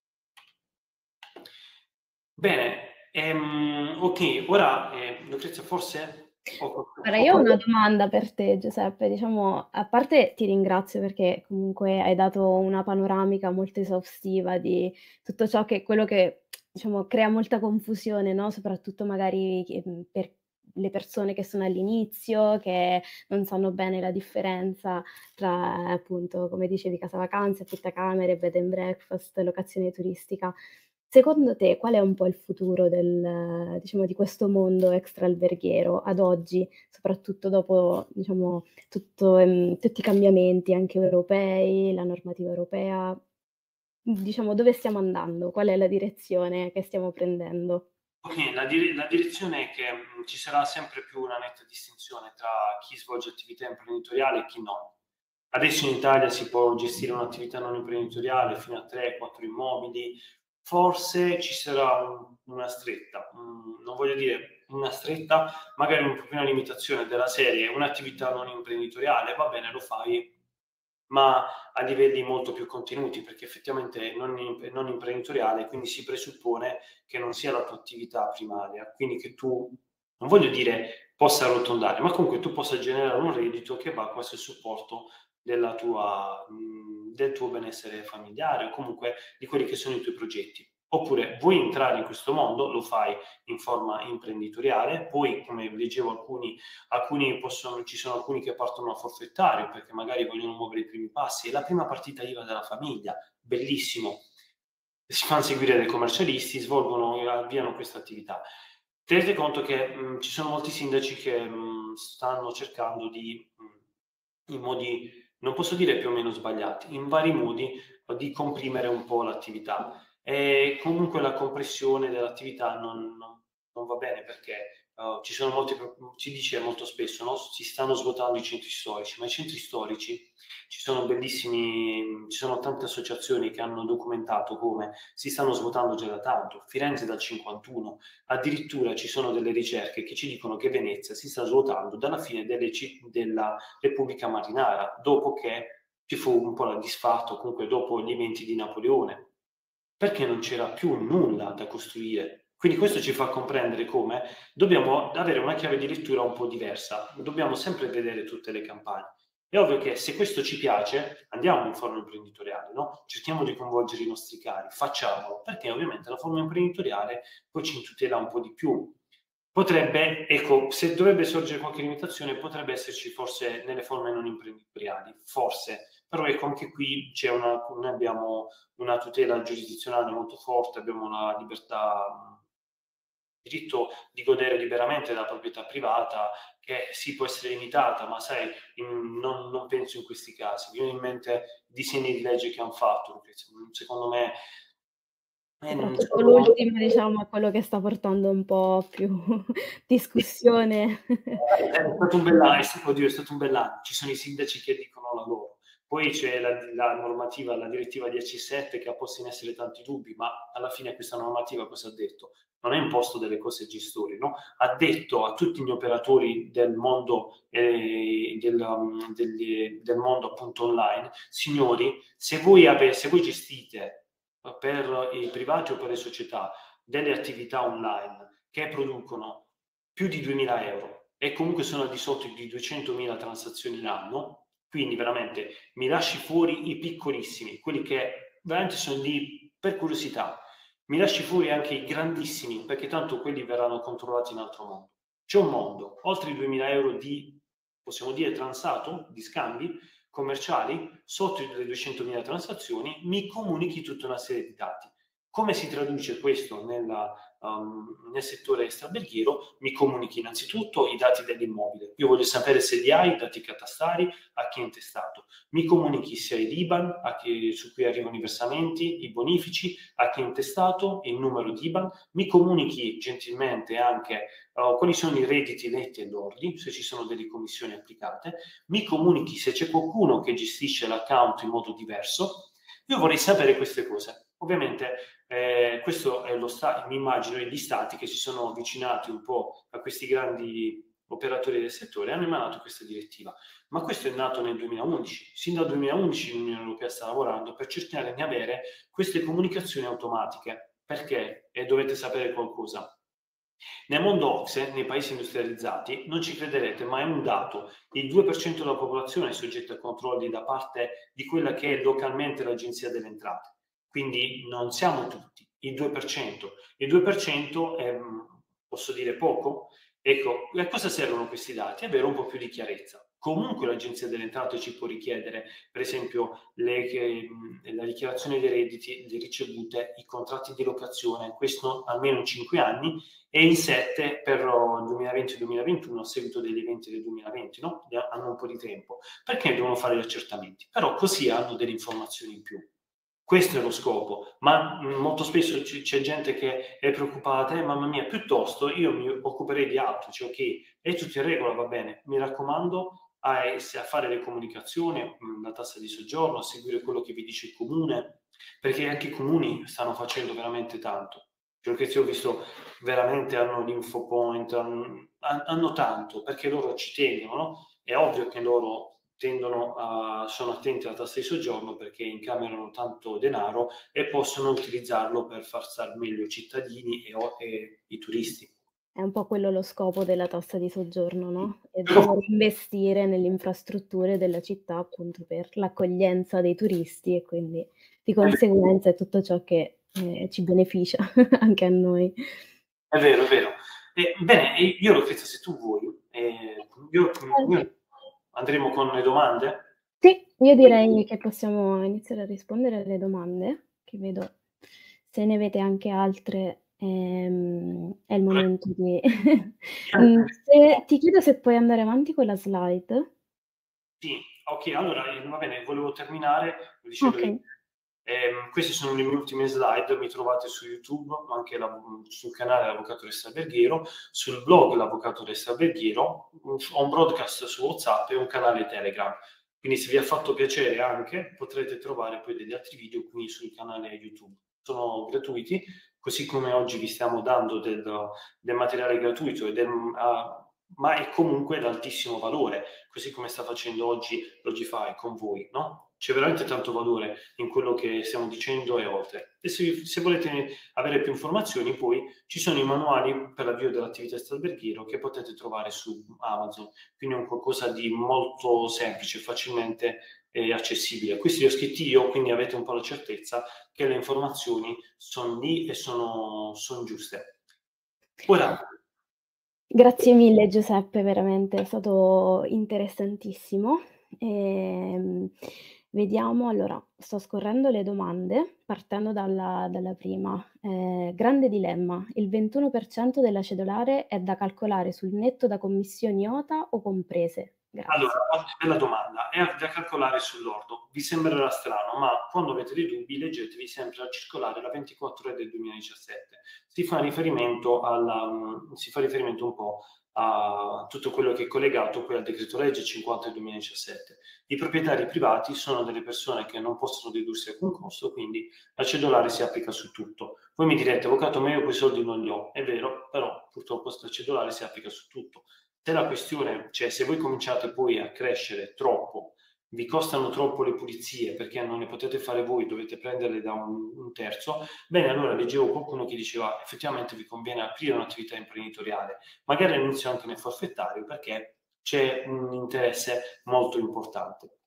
Bene, ehm, ok, ora eh, Lucrezia, forse... Allora, io ho una domanda per te, Giuseppe. Diciamo, a parte ti ringrazio perché comunque hai dato una panoramica molto esaustiva di tutto ciò che quello che, diciamo, crea molta confusione, no, soprattutto magari che mhmm, per le persone che sono all'inizio, che non sanno bene la differenza tra, appunto, come dicevi, casa vacanze, affittacamere, bed and breakfast, locazione turistica. Secondo te qual è un po' il futuro del diciamo, di questo mondo extraalberghiero ad oggi, soprattutto dopo, diciamo, tutto ehm, tutti i cambiamenti anche europei, la normativa europea? Diciamo, dove stiamo andando? Qual è la direzione che stiamo prendendo? Ok, la, dire- la direzione è che mh, ci sarà sempre più una netta distinzione tra chi svolge attività imprenditoriale e chi no. Adesso in Italia si può gestire un'attività non imprenditoriale fino a tre quattro immobili, forse ci sarà un- una stretta, un- non voglio dire una stretta, magari un po' più una limitazione della serie, un'attività non imprenditoriale, va bene, lo fai, ma a livelli molto più contenuti, perché effettivamente non, non imprenditoriale, quindi si presuppone che non sia la tua attività primaria, quindi che tu, non voglio dire possa arrotondare, ma comunque tu possa generare un reddito che va quasi a supporto della tua, mh, del tuo benessere familiare o comunque di quelli che sono i tuoi progetti. Oppure vuoi entrare in questo mondo, lo fai in forma imprenditoriale, poi come leggevo alcuni, alcuni possono, ci sono alcuni che partono a forfettario perché magari vogliono muovere i primi passi, è la prima partita I V A della famiglia, bellissimo, si fanno seguire dai commercialisti, svolgono, avviano questa attività. Tenete conto che mh, ci sono molti sindaci che mh, stanno cercando di mh, in modi, non posso dire più o meno sbagliati, in vari modi di comprimere un po' l'attività. E comunque la compressione dell'attività non, non- non va bene perché uh, ci sono molti, pro- si dice molto spesso, no? Si stanno svuotando i centri storici, ma i centri storici ci sono bellissimi, ci sono tante associazioni che hanno documentato come si stanno svuotando già da tanto. Firenze dal cinquantuno, addirittura ci sono delle ricerche che ci dicono che Venezia si sta svuotando dalla fine delle, della Repubblica Marinara, dopo che ci fu un po' la disfatto, comunque dopo gli eventi di Napoleone, perché non c'era più nulla da costruire. Quindi questo ci fa comprendere come dobbiamo avere una chiave di lettura un po' diversa, dobbiamo sempre vedere tutte le campagne. È ovvio che se questo ci piace, andiamo in forma imprenditoriale, no? Cerchiamo di coinvolgere i nostri cari, facciamolo, perché ovviamente la forma imprenditoriale poi ci tutela un po' di più. Potrebbe, ecco, se dovrebbe sorgere qualche limitazione, potrebbe esserci forse nelle forme non imprenditoriali, forse, però ecco, anche qui c'è una, noi abbiamo una tutela giurisdizionale molto forte, abbiamo una libertà, diritto di godere liberamente della proprietà privata, che sì può essere limitata, ma sai, in, non, non penso in questi casi. Mi viene in mente disegni di legge che hanno fatto, secondo me. Eh, Soprattutto secondo l'ultimo, diciamo, è quello che sta portando un po' più discussione. È stato un bell'anno, oddio, è stato un bell'anno. Ci sono i sindaci che dicono la loro. Poi c'è la, la normativa, la direttiva di A C sette che ha posto in essere tanti dubbi, ma alla fine questa normativa cosa ha detto? Non ha imposto delle cose ai gestori, no? Ha detto a tutti gli operatori del mondo, eh, del, um, degli, del mondo appunto online, signori, se voi, ave, se voi gestite per i privati o per le società delle attività online che producono più di duemila euro e comunque sono al di sotto di duecentomila transazioni l'anno, quindi veramente mi lasci fuori i piccolissimi, quelli che veramente sono lì per curiosità, mi lasci fuori anche i grandissimi, perché tanto quelli verranno controllati in altro mondo. C'è un mondo, oltre i duemila euro di, possiamo dire, transato, di scambi commerciali, sotto le duecentomila transazioni, mi comunichi tutta una serie di dati. Come si traduce questo nella, um, nel settore extraberghiero? Mi comunichi innanzitutto i dati dell'immobile. Io voglio sapere se li hai, i dati catastali, a chi è intestato. Mi comunichi se hai l'I B A N, a chi, su cui arrivano i versamenti, i bonifici, a chi è intestato, il numero di I B A N. Mi comunichi gentilmente anche uh, quali sono i redditi netti e lordi, se ci sono delle commissioni applicate. Mi comunichi se c'è qualcuno che gestisce l'account in modo diverso. Io vorrei sapere queste cose. Ovviamente eh, questo è lo sta- mi immagino gli stati che si sono avvicinati un po' a questi grandi operatori del settore hanno emanato questa direttiva, ma questo è nato nel duemilaundici. Sin dal duemilaundici l'Unione Europea sta lavorando per cercare di avere queste comunicazioni automatiche. Perché? E dovete sapere qualcosa. Nel mondo O C S E, nei paesi industrializzati, non ci crederete, ma è un dato. Il due per cento della popolazione è soggetta a controlli da parte di quella che è localmente l'Agenzia delle Entrate. Quindi non siamo tutti, il due per cento. Il due per cento è, posso dire, poco? Ecco, a cosa servono questi dati? Avere un po' più di chiarezza. Comunque l'Agenzia delle Entrate ci può richiedere, per esempio, le, che, la dichiarazione dei redditi, le ricevute, i contratti di locazione, questo almeno in cinque anni, e in sette per il duemilaventi duemilaventuno a seguito degli eventi del duemilaventi, no? Hanno un po' di tempo, perché devono fare gli accertamenti, però così hanno delle informazioni in più. Questo è lo scopo, ma mh, molto spesso c- c'è gente che è preoccupata, eh, mamma mia, piuttosto io mi occuperei di altro, cioè ok, è tutto in regola, va bene, mi raccomando a, a fare le comunicazioni, mh, la tassa di soggiorno, a seguire quello che vi dice il comune, perché anche i comuni stanno facendo veramente tanto. Perché se ho visto veramente hanno l'infopoint, hanno, hanno tanto, perché loro ci tengono, no? È ovvio che loro tendono a, sono attenti alla tassa di soggiorno perché incamerano tanto denaro e possono utilizzarlo per far star meglio i cittadini e, e i turisti. È un po' quello lo scopo della tassa di soggiorno, no, è dover investire nelle infrastrutture della città, appunto, per l'accoglienza dei turisti e quindi di conseguenza è tutto ciò che, ehm, ci beneficia anche a noi. È vero, è vero. E, bene, io Lucrezia, se tu vuoi, eh, io, io andremo con le domande. Sì, io direi che possiamo iniziare a rispondere alle domande, che vedo se ne avete anche altre, ehm, è il momento di mhmm, se ti chiedo se puoi andare avanti con la slide. Sì, Ok, allora eh, va bene, volevo terminare dicendovi Ok. ehm, queste sono le mie ultime slide, mi trovate su YouTube, ma anche la- sul canale L'Avvocato Resta Alberghiero, sul blog L'Avvocato Resta Alberghiero, ho un broadcast su WhatsApp e un canale Telegram. Quindi se vi ha fatto piacere anche potrete trovare poi degli altri video qui sul canale YouTube. Sono gratuiti, così come oggi vi stiamo dando del, del materiale gratuito e del, ah, ma è comunque d'altissimo valore, così come sta facendo oggi Logify con voi, no? C'è veramente tanto valore in quello che stiamo dicendo e oltre. E se, se volete avere più informazioni, poi ci sono i manuali per l'avvio dell'attività alberghiero che potete trovare su Amazon, quindi è un qualcosa di molto semplice, facilmente eh, accessibile. Questi li ho scritti io, quindi avete un po' la certezza che le informazioni sono lì e sono, sono giuste. Ora, Grazie mille Giuseppe, veramente è stato interessantissimo. Ehm, vediamo, allora, sto scorrendo le domande partendo dalla dalla prima. Ehm, grande dilemma: il ventuno per cento della cedolare è da calcolare sul netto da commissioni I O T A o comprese? allora, Grazie. bella domanda, è da calcolare sull'ordo. Vi sembrerà strano, ma quando avete dei dubbi leggetevi sempre la circolare la ventiquattro del duemiladiciassette. Si fa riferimento, alla, si fa riferimento un po' a tutto quello che è collegato poi al decreto legge cinquanta del duemiladiciassette. I proprietari privati sono delle persone che non possono dedursi alcun costo, quindi la cedolare si applica su tutto. Voi mi direte, avvocato, ma io quei soldi non li ho. È vero, però purtroppo questa cedolare si applica su tutto. Se la questione, cioè se voi cominciate poi a crescere troppo, vi costano troppo le pulizie perché non le potete fare voi, dovete prenderle da un, un terzo, bene, allora leggevo qualcuno che diceva effettivamente vi conviene aprire un'attività imprenditoriale, magari all'inizio anche nel forfettario perché c'è un interesse molto importante.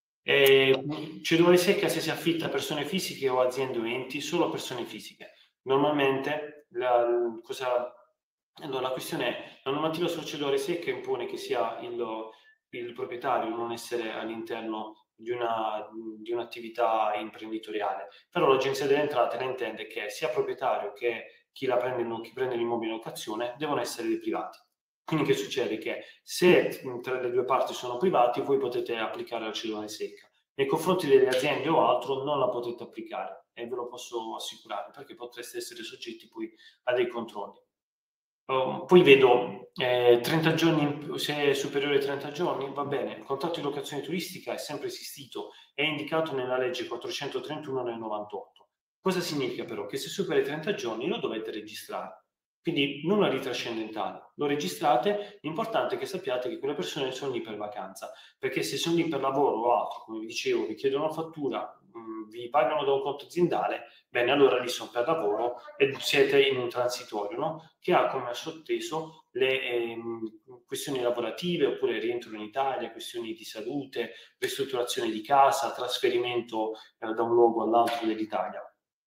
E, cedolare secca se si affitta a persone fisiche o aziende o enti, solo a persone fisiche. Normalmente la, cosa, allora, la questione è la normativa sul cedolare secca impone che sia il, il proprietario non essere all'interno di, una, di un'attività imprenditoriale, però l'Agenzia delle Entrate la intende che sia proprietario che chi, la prende, chi prende l'immobile in locazione devono essere dei privati. Quindi che succede? Che se tra le due parti sono privati, voi potete applicare la cedolare secca. Nei confronti delle aziende o altro non la potete applicare e ve lo posso assicurare perché potreste essere soggetti poi a dei controlli. Uh, poi vedo eh, trenta giorni, se è superiore ai trenta giorni, va bene. Il contratto di locazione turistica è sempre esistito, è indicato nella legge quattrocentotrentuno del novantotto. Cosa significa però? Che se supera i trenta giorni lo dovete registrare. Quindi nulla di trascendentale, lo registrate, l'importante è che sappiate che quelle persone sono lì per vacanza, perché se sono lì per lavoro o altro, come vi dicevo, vi chiedono una fattura, mh, vi pagano da un conto aziendale, bene, allora lì sono per lavoro e siete in un transitorio, no? Che ha come sotteso le ehm, questioni lavorative oppure rientro in Italia, questioni di salute, ristrutturazione di casa, trasferimento eh, da un luogo all'altro dell'Italia.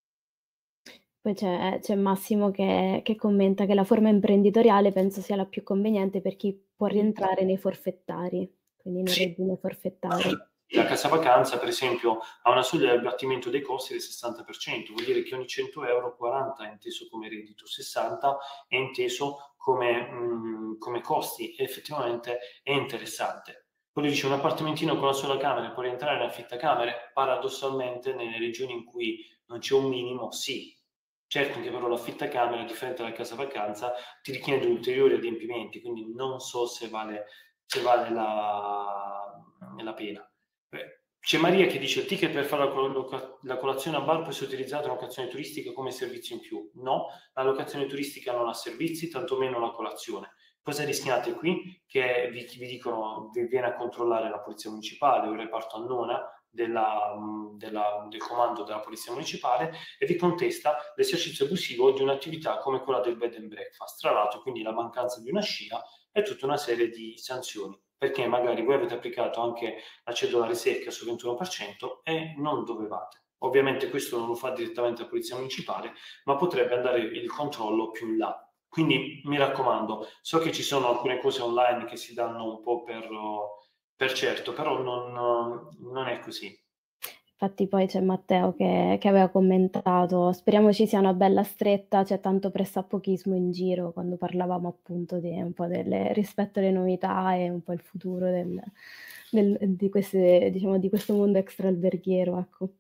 Poi c'è c'è Massimo che che commenta che la forma imprenditoriale penso sia la più conveniente per chi può rientrare nei forfettari, quindi nel Sì, regime forfettario. la casa vacanza, per esempio, ha una soglia di abbattimento dei costi del sessanta per cento, vuol dire che ogni cento euro, quaranta è inteso come reddito, sessanta è inteso come, mh, come costi, e effettivamente è interessante. Quello dice un appartamentino con una sola camera può rientrare in affittacamere? Paradossalmente, nelle regioni in cui non c'è un minimo, sì. Certo che però l'affittacamere, differente dalla casa vacanza, ti richiede ulteriori adempimenti, quindi non so se vale, se vale la, la pena. Eh, C'è Maria che dice il ticket per fare la, col- la colazione a bar può essere utilizzato in locazione turistica come servizio in più. No, la locazione turistica non ha servizi, tantomeno la colazione. Cosa rischiate qui? Che vi, vi dicono, vi viene a controllare la polizia municipale o il reparto a nona della, della, del comando della polizia municipale e vi contesta l'esercizio abusivo di un'attività come quella del bed and breakfast. Tra l'altro, quindi la mancanza di una scia e tutta una serie di sanzioni, perché magari voi avete applicato anche la cedolare secca sul ventuno per cento e non dovevate. Ovviamente questo non lo fa direttamente la polizia municipale, ma potrebbe andare il controllo più in là. Quindi mi raccomando, so che ci sono alcune cose online che si danno un po' per, per certo, però non, non è così. Infatti poi c'è Matteo che che aveva commentato: "Speriamo ci sia una bella stretta, c'è tanto pressappochismo in giro", quando parlavamo appunto di un po' delle rispetto alle novità e un po' il futuro del del di queste diciamo, di questo mondo extra alberghiero, ecco.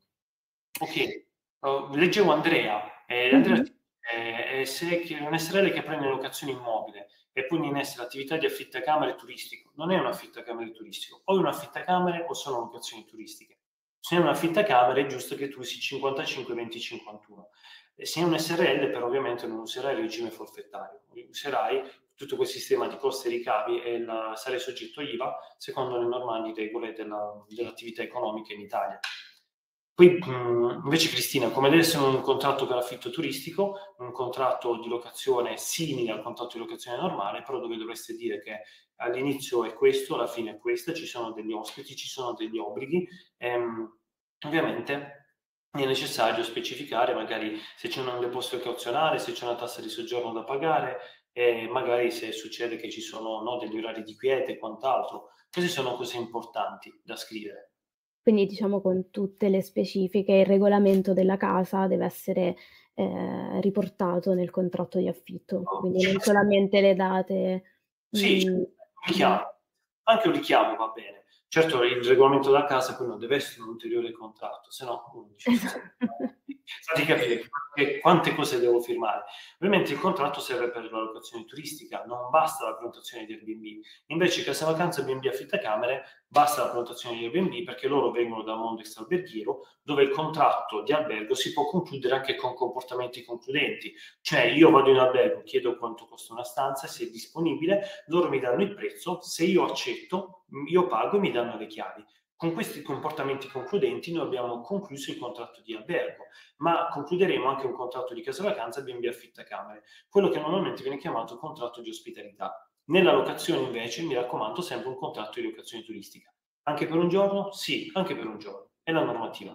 Ok, oh, leggevo Andrea, e Andrea Mh-mh. eh, è se- che- una S R L che prende locazione immobile e pone in essere attività di affittacamere turistico. Non è un affittacamere turistico, o è un affittacamere o sono locazioni turistiche. Se è un affittacamere è giusto che tu usi cinquantacinque venti cinquantuno. E se è un S R L, però ovviamente non userai il regime forfettario, userai tutto quel sistema di costi e ricavi e la, sarai soggetto I V A secondo le normali regole della, dell'attività economica in Italia. Poi mh, invece Cristina, come deve essere un contratto per affitto turistico, un contratto di locazione simile al contratto di locazione normale, però dove dovreste dire che all'inizio è questo, alla fine è questo, ci sono degli ospiti, ci sono degli obblighi. Ehm, ovviamente è necessario specificare magari se c'è un deposito cauzionale, se c'è una tassa di soggiorno da pagare e magari se succede che ci sono no, degli orari di quiete e quant'altro. Queste sono cose importanti da scrivere. Quindi diciamo con tutte le specifiche, il regolamento della casa deve essere, ehm, riportato nel contratto di affitto, Oh, quindi ci non può essere- solamente le date, Sì, c'è mhmm, un mh. richiamo. Anche un richiamo va bene. Certo, il regolamento della casa poi non deve essere un ulteriore contratto, se no uno dice, Esa scusa, fate capire che- quante cose devo firmare. Ovviamente il contratto serve per la locazione turistica, non basta la prenotazione di Airbnb. Invece Casa Vacanza B and B Affittacamere basta la prenotazione di Airbnb perché loro vengono dal mondo extraalberghiero dove il contratto di albergo si può concludere anche con comportamenti concludenti. Cioè io vado in albergo, chiedo quanto costa una stanza, se è disponibile, loro mi danno il prezzo, se io accetto, io pago e mi danno le chiavi. Con questi comportamenti concludenti noi abbiamo concluso il contratto di albergo, ma concluderemo anche un contratto di casa vacanza B and B affittacamere, quello che normalmente viene chiamato contratto di ospitalità. Nella locazione invece, mi raccomando, sempre un contratto di locazione turistica. Anche per un giorno? Sì, anche per un giorno. È la normativa.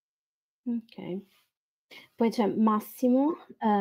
Okay. Poi c'è Massimo,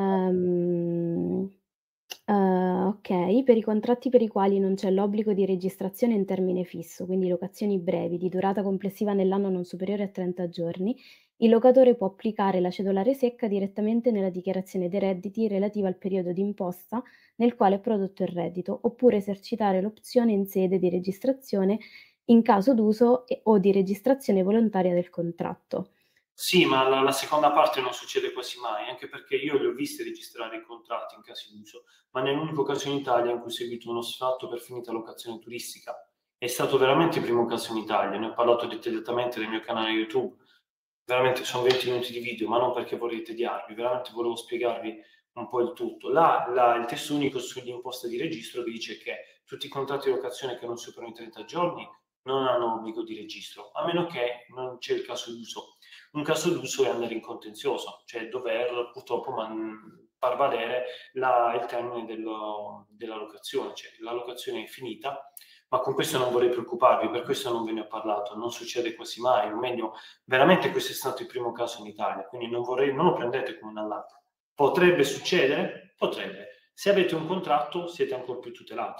ehm, ehm, okay, per i contratti per i quali non c'è l'obbligo di registrazione in termine fisso, quindi locazioni brevi, di durata complessiva nell'anno non superiore a trenta giorni, il locatore può applicare la cedolare secca direttamente nella dichiarazione dei redditi relativa al periodo d'imposta nel quale è prodotto il reddito, oppure esercitare l'opzione in sede di registrazione in caso d'uso e o di registrazione volontaria del contratto. Sì, ma la, la seconda parte non succede quasi mai, anche perché io li ho visti registrare i contratti in casi d'uso, ma nell'unico caso in Italia in cui ho seguito uno sfratto per finita locazione turistica. È stato veramente il primo caso in Italia, ne ho parlato dettagliatamente nel mio canale YouTube. Veramente sono venti minuti di video, ma non perché vorrei tediarvi, veramente volevo spiegarvi un po' il tutto. Là, là il testo unico sull'imposta di registro vi dice che tutti i contratti di locazione che non superano i trenta giorni non hanno obbligo di registro, a meno che non c'è il caso d'uso. Un caso d'uso è andare in contenzioso, cioè dover purtroppo man- far valere la- il termine dello- della locazione, cioè la locazione è finita, ma con questo non vorrei preoccuparvi, per questo non ve ne ho parlato, non succede quasi mai, o meglio, veramente questo è stato il primo caso in Italia, quindi non, vorrei, non lo prendete come un allarme. Potrebbe succedere? Potrebbe. Se avete un contratto siete ancora più tutelati.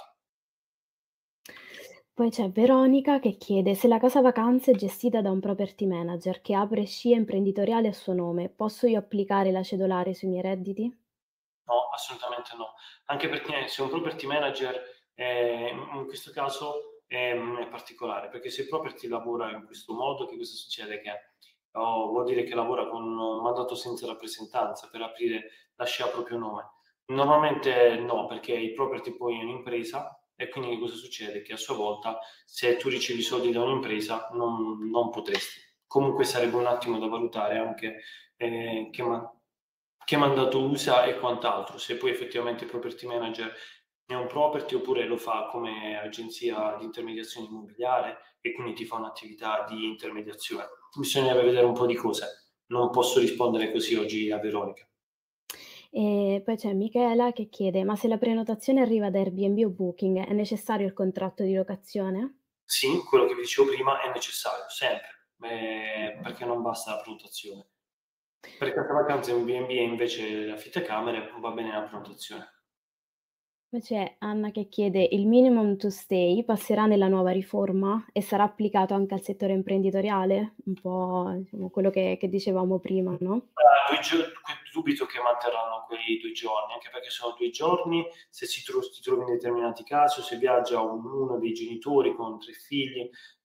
Poi c'è Veronica che chiede: se la casa vacanze è gestita da un property manager che apre scia imprenditoriale a suo nome, posso io applicare la cedolare sui miei redditi? No, assolutamente no. Anche perché se un property manager, eh, in questo caso è, è particolare, perché se il property lavora in questo modo, che cosa succede? Che oh, vuol dire che lavora con un mandato senza rappresentanza per aprire la scia a proprio nome. Normalmente no, perché il property poi è un'impresa e quindi che cosa succede? Che a sua volta se tu ricevi soldi da un'impresa non, non potresti. Comunque sarebbe un attimo da valutare anche eh, che, ma- che mandato usa e quant'altro, se poi effettivamente il property manager è un property oppure lo fa come agenzia di intermediazione immobiliare e quindi ti fa un'attività di intermediazione. Bisognerebbe vedere un po' di cose. Non posso rispondere così oggi a Veronica. E poi c'è Michela che chiede: ma se la prenotazione arriva da Airbnb o Booking, è necessario il contratto di locazione? Sì, quello che vi dicevo prima è necessario, sempre, eh, perché non basta la prenotazione. Per casa vacanze in B and B e invece l'affittacamere va bene la prenotazione. Poi c'è Anna che chiede: il minimum to stay passerà nella nuova riforma e sarà applicato anche al settore imprenditoriale? Un po', diciamo, quello che che dicevamo prima, no? Ah, due gio- dubito che manterranno quei due giorni, anche perché sono due giorni, se si, tro- si trova in determinati casi, o se viaggia un- uno dei genitori con tre figli,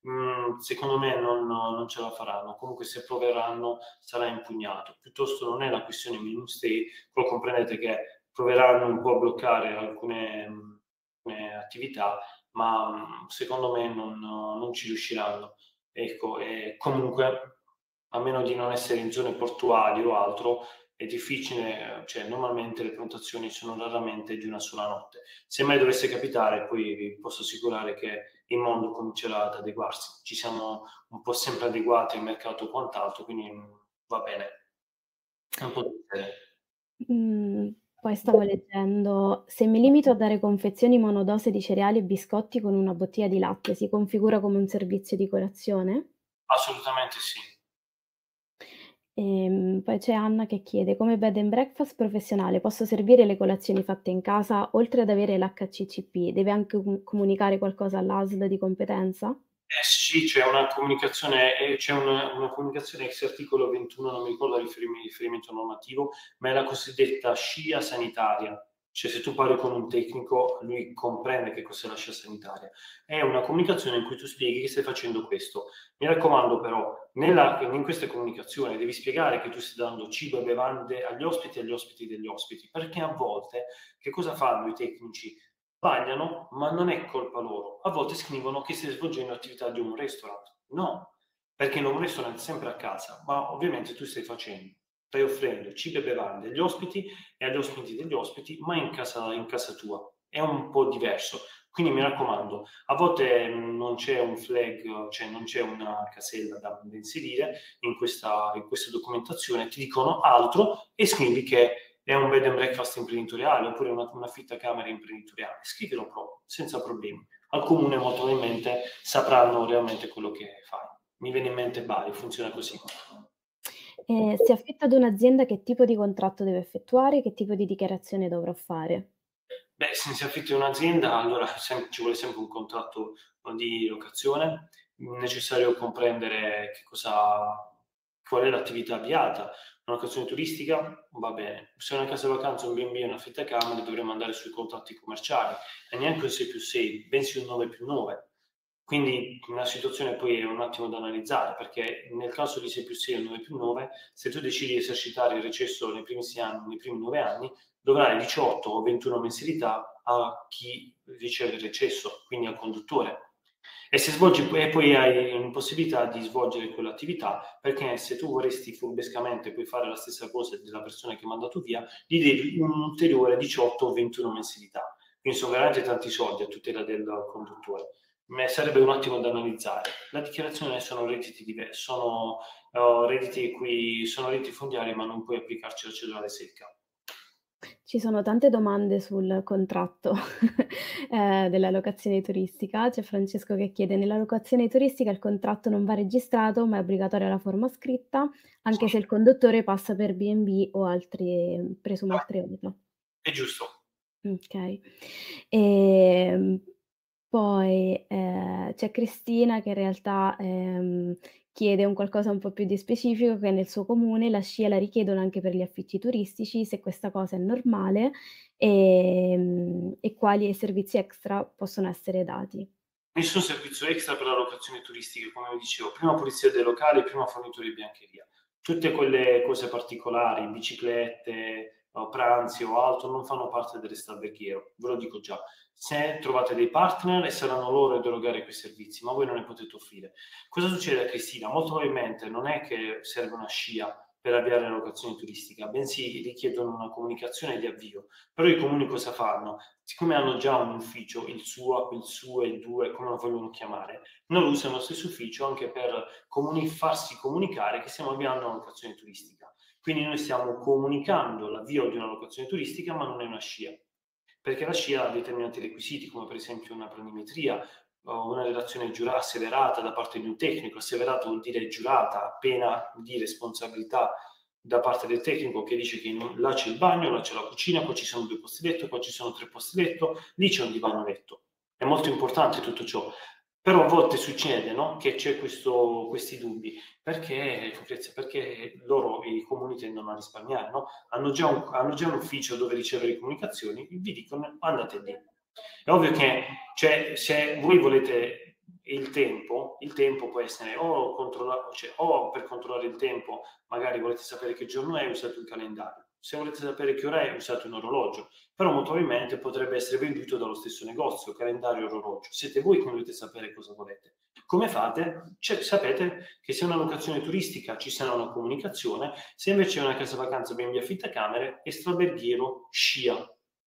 mh, secondo me non, non ce la faranno. Comunque se proveranno sarà impugnato. Piuttosto non è la questione minimum stay, però comprendete che proveranno un po' a bloccare alcune, alcune attività, ma mh, secondo me non, non ci riusciranno. Ecco, e comunque, a meno di non essere in zone portuali o altro, è difficile, cioè normalmente le prenotazioni sono raramente di una sola notte. Se mai dovesse capitare, poi vi posso assicurare che il mondo comincerà ad adeguarsi. Ci siamo un po' sempre adeguati al mercato o quant'altro, quindi va bene. È un po' difficile. Mm, poi stavo leggendo, se mi limito a dare confezioni monodose di cereali e biscotti con una bottiglia di latte, si configura come un servizio di colazione? Assolutamente sì. Ehm, poi c'è Anna che chiede: come bed and breakfast professionale posso servire le colazioni fatte in casa oltre ad avere l'H C C P? Deve anche com- comunicare qualcosa all'A S L di competenza? Eh sì, c'è una comunicazione, eh, c'è una, una comunicazione ex articolo ventuno, non mi ricordo il riferimento, riferimento normativo, ma è la cosiddetta scia sanitaria. Cioè se tu parli con un tecnico, lui comprende che cos'è la scia sanitaria. È una comunicazione in cui tu spieghi che stai facendo questo. Mi raccomando però, nella, in questa comunicazione devi spiegare che tu stai dando cibo e bevande agli ospiti e agli ospiti degli ospiti, perché a volte che cosa fanno i tecnici? Sbagliano, ma non è colpa loro. A volte scrivono che stai svolgendo attività di un ristorante. No, perché in un ristorante è sempre a casa, ma ovviamente tu stai facendo, stai offrendo cibo e bevande agli ospiti e agli ospiti degli ospiti, ma in casa, in casa tua. È un po' diverso. Quindi mi raccomando, a volte non c'è un flag, cioè non c'è una casella da inserire in questa, in questa documentazione, ti dicono altro e scrivi che è un bed and breakfast imprenditoriale oppure una, una fittacamera imprenditoriale, scrivilo proprio, senza problemi. Al comune molto probabilmente sapranno realmente quello che fai. Mi viene in mente Bari, funziona così. Eh, se affitto ad un'azienda, che tipo di contratto devo effettuare? Che tipo di dichiarazione dovrò fare? Beh, se si affitta un'azienda, allora sem- ci vuole sempre un contratto di locazione, è necessario comprendere che cosa, qual è l'attività avviata. Una locazione turistica va bene, se è una casa vacanza, un B and B e una affittacamere dovremmo andare sui contratti commerciali e neanche un sei più sei, bensì un nove più nove. Quindi una situazione poi è un attimo da analizzare, perché nel caso di sei più sei o nove più nove, se tu decidi di esercitare il recesso nei primi anni, nei primi nove anni, dovrai diciotto o ventuno mensilità a chi riceve il recesso, quindi al conduttore. E, se svolgi, e poi hai l'impossibilità di svolgere quell'attività, perché se tu vorresti furbescamente poi fare la stessa cosa della persona che hai mandato via, gli devi un ulteriore diciotto o ventuno mensilità. Quindi sono veramente tanti soldi a tutela del conduttore. Ma sarebbe un attimo da analizzare. La dichiarazione sono redditi diversi, sono uh, redditi qui sono redditi fondiari, ma non puoi applicarci la cedolare secca. Ci sono tante domande sul contratto eh, della locazione turistica. C'è Francesco che chiede: nella locazione turistica il contratto non va registrato, ma è obbligatoria la forma scritta, anche se il conduttore passa per B and B o altri, presumo altre auto. È giusto. Okay. Ehm, poi, ehm, c'è Cristina che in realtà, ehm, chiede un qualcosa un po' più di specifico, che nel suo comune la scia la richiedono anche per gli affitti turistici, se questa cosa è normale, ehm, e quali servizi extra possono essere dati. Nessun servizio extra per la locazione turistica, come vi dicevo, prima pulizia dei locali, prima fornitura di biancheria. Tutte quelle cose particolari, biciclette, o pranzi o altro, non fanno parte del rest alberghiero, ve lo dico già. Se trovate dei partner e saranno loro ad erogare quei servizi, ma voi non ne potete offrire. Cosa succede a Cristina? Molto probabilmente non è che serve una scia per avviare la locazione turistica, bensì richiedono una comunicazione di avvio. Però i comuni cosa fanno? Siccome hanno già un ufficio, il suo, il suo, il due, come lo vogliono chiamare, non usano lo stesso ufficio anche per comuni- farsi comunicare che stiamo avviando una locazione turistica. Quindi noi stiamo comunicando l'avvio di una locazione turistica, ma non è una scia, perché la scia ha determinati requisiti, come per esempio una planimetria, o una relazione giurata, asseverata da parte di un tecnico. Asseverata vuol dire giurata, pena di responsabilità da parte del tecnico, che dice che là c'è il bagno, là c'è la cucina, qua ci sono due posti letto, qua ci sono tre posti letto, lì c'è un divano letto. È molto importante tutto ciò. Però a volte succede, no? Che c'è questo, questi dubbi. Perché, perché loro, i comuni, tendono a risparmiare, no? Hanno già, un, hanno già un ufficio dove ricevere comunicazioni, vi dicono andate lì. È ovvio che, cioè, se voi volete il tempo, il tempo può essere o, controlla- cioè, o per controllare il tempo, magari volete sapere che giorno è, usate un calendario. Se volete sapere che ora è, usate un orologio. Però molto probabilmente potrebbe essere venduto dallo stesso negozio, calendario e orologio. Siete voi che dovete sapere cosa volete. Come fate? Cioè, sapete che se è una locazione turistica ci sarà una comunicazione, se invece è una casa vacanza ben vi affittacamere, extraverghiero, scia.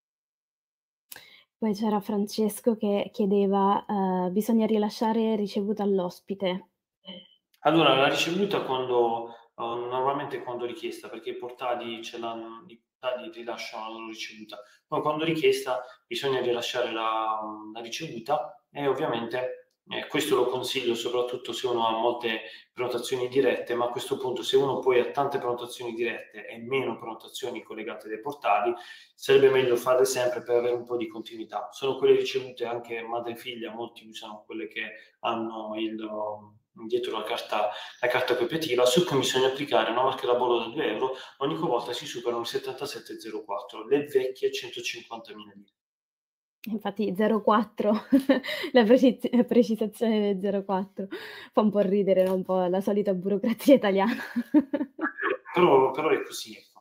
Poi c'era Francesco che chiedeva, ehm, bisogna rilasciare ricevuta all'ospite. Allora, la ricevuta quando, uhm, normalmente quando richiesta, perché i portali ce l'hanno, i portali rilasciano la loro ricevuta. Poi quando richiesta bisogna rilasciare la mhmm, la ricevuta e ovviamente, ehm, questo lo consiglio soprattutto se uno ha molte prenotazioni dirette, ma a questo punto se uno poi ha tante prenotazioni dirette e meno prenotazioni collegate dai portali, sarebbe meglio farle sempre per avere un po' di continuità. Sono quelle ricevute anche madre e figlia, molti usano quelle che hanno il dietro la carta, la carta cooperativa, su cui bisogna applicare una marca da bollo da due euro ogni volta si superano i settantasette virgola zero quattro, le vecchie centocinquantamila lire. Infatti zero quattro la preciz precisazione del zero quattro fa un po' ridere, no, un po' la solita burocrazia italiana. Però, però è così, ecco.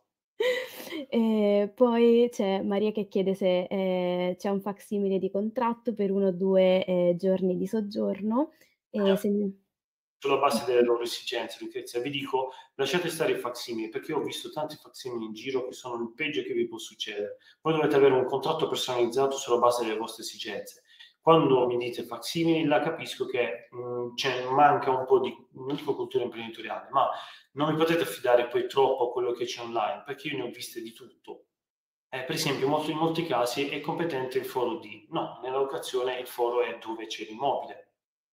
E poi c'è Maria che chiede se, ehm, c'è un facsimile di contratto per uno o due, ehm, giorni di soggiorno e se Sulla base delle loro esigenze, Lucrezia. Vi dico, lasciate stare i facsimili, perché io ho visto tanti facsimili in giro che sono il peggio che vi può succedere. Voi dovete avere un contratto personalizzato sulla base delle vostre esigenze. Quando mi dite facsimili, la capisco che mh, cioè, manca un po' di, non dico cultura imprenditoriale, ma non vi potete affidare poi troppo a quello che c'è online, perché io ne ho viste di tutto. Eh, per esempio, molto, in molti casi è competente il foro D. No, nella locazione il foro è dove c'è l'immobile.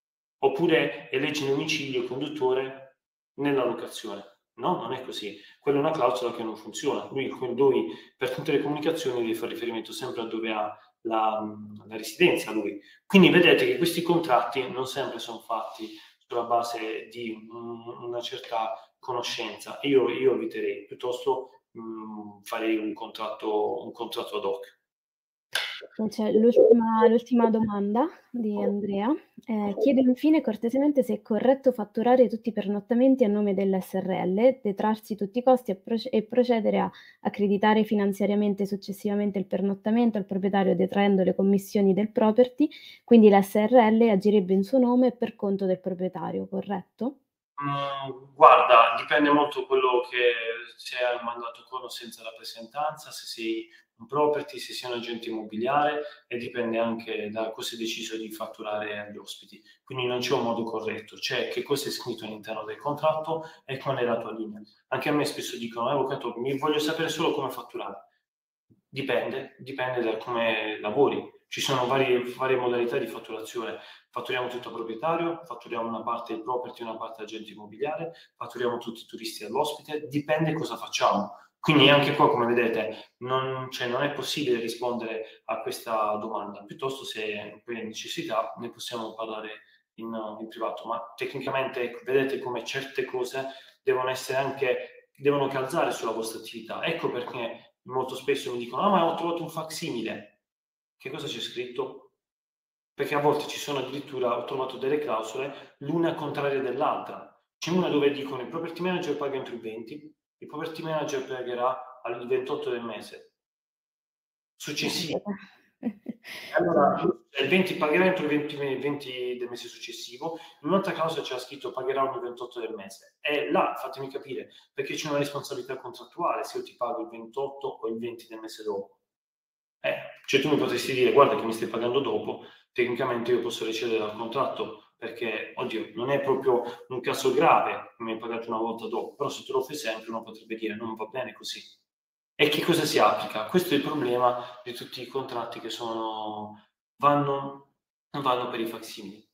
Oppure eleggi domicilio conduttore nella locazione. No, non è così. Quella è una clausola che non funziona. Lui, lui per tutte le comunicazioni deve fare riferimento sempre a dove ha la, la residenza lui. Quindi vedete che questi contratti non sempre sono fatti sulla base di um, una certa conoscenza. Io, io eviterei, piuttosto um, farei un contratto, un contratto ad hoc. Poi c'è l'ultima l'ultima domanda di Andrea. Ehm, chiede infine cortesemente se è corretto fatturare tutti i pernottamenti a nome dell'S R L, detrarsi tutti i costi e proce e procedere a accreditare finanziariamente successivamente il pernottamento al proprietario detraendo le commissioni del property, quindi l'S R L agirebbe in suo nome e per conto del proprietario, corretto? Mm, guarda, dipende molto quello che se hai il mandato con o senza rappresentanza, se sei un property, se sei un agente immobiliare e dipende anche da cosa hai deciso di fatturare agli ospiti. Quindi non c'è un modo corretto, c'è che cosa è scritto all'interno del contratto e qual è la tua linea. Anche a me spesso dicono, eh, avvocato, mi voglio sapere solo come fatturare. Dipende, dipende da come lavori. Ci sono varie, varie modalità di fatturazione. Fatturiamo tutto a proprietario, fatturiamo una parte il property, una parte agente immobiliare, fatturiamo tutti i turisti all'ospite, dipende cosa facciamo. Quindi anche qua, come vedete, non, cioè, non è possibile rispondere a questa domanda. Piuttosto, se poi è necessità, ne possiamo parlare in, in privato. Ma tecnicamente, ecco, vedete come certe cose devono essere anche, devono calzare sulla vostra attività. Ecco perché molto spesso mi dicono, ah, ma ho trovato un facsimile. Che cosa c'è scritto? Perché a volte ci sono addirittura, ho trovato delle clausole, l'una contraria dell'altra. C'è una dove dicono il property manager paga entro il venti, il property manager pagherà al ventotto del mese successivo. Allora, il venti pagherà entro il venti, venti del mese successivo, in un'altra clausola c'era scritto pagherà ogni ventotto del mese. E là, fatemi capire, perché c'è una responsabilità contrattuale se io ti pago il ventotto o il venti del mese dopo. Eh, cioè tu mi potresti dire, guarda che mi stai pagando dopo, tecnicamente io posso recedere dal contratto, perché, oddio, non è proprio un caso grave, mi hai pagato una volta dopo, però se te lo fai sempre uno potrebbe dire, non va bene così. E che cosa si applica? Questo è il problema di tutti i contratti che sono, vanno, vanno per i facsimili.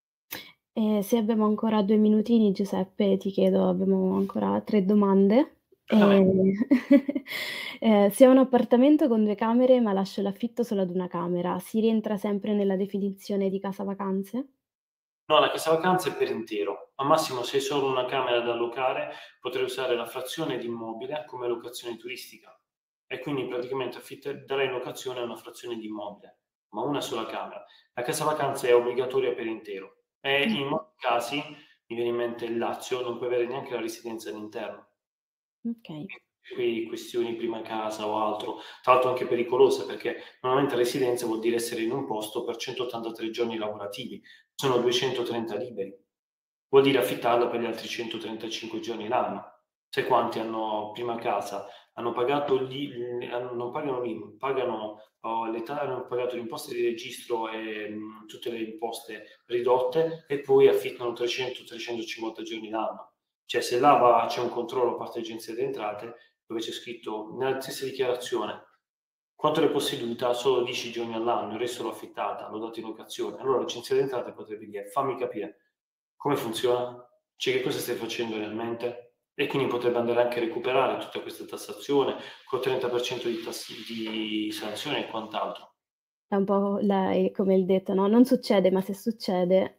E se abbiamo ancora due minutini, Giuseppe, ti chiedo, abbiamo ancora tre domande. Ehm, ehm, se ho un appartamento con due camere, ma lascio l'affitto solo ad una camera, si rientra sempre nella definizione di casa vacanze? No, la casa vacanza è per intero. Al massimo, se hai solo una camera da allocare, potrai usare la frazione di immobile come locazione turistica. E quindi praticamente affitt- darai in locazione una frazione di immobile, ma una sola camera. La casa vacanza è obbligatoria per intero. E in Okay. molti casi, mi viene in mente il Lazio, non puoi avere neanche la residenza all'interno. Okay. Qui questioni prima casa o altro, tra l'altro anche pericolose, perché normalmente residenza vuol dire essere in un posto per centottantatré giorni lavorativi, sono duecentotrenta liberi. Vuol dire affittarla per gli altri centotrentacinque giorni l'anno. Sai quanti hanno prima casa? Hanno pagato lì, non pagano l'I M U, pagano oh, l'età, hanno pagato le imposte di registro e mh, tutte le imposte ridotte e poi affittano trecento trecentocinquanta giorni l'anno. Cioè se là va, c'è un controllo da parte dell'Agenzia delle Entrate dove c'è scritto nella stessa dichiarazione quanto le possibilità solo dieci giorni all'anno, il resto l'ho affittata, l'ho dato in locazione. Allora l'Agenzia delle Entrate potrebbe dire fammi capire come funziona, cioè che cosa stai facendo realmente e quindi potrebbe andare anche a recuperare tutta questa tassazione col trenta per cento di, tass- di sanzione e quant'altro. È un po' la è come il detto, no, non succede, ma se succede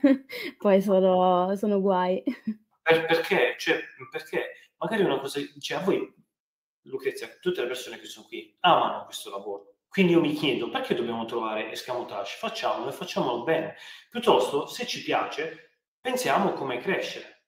poi sono sono guai. Per- perché? Cioè, perché magari una cosa, cioè a voi, Lucrezia, tutte le persone che sono qui amano questo lavoro. Quindi io mi chiedo perché dobbiamo trovare escamotage? Facciamolo e facciamolo bene. Piuttosto, se ci piace, pensiamo come crescere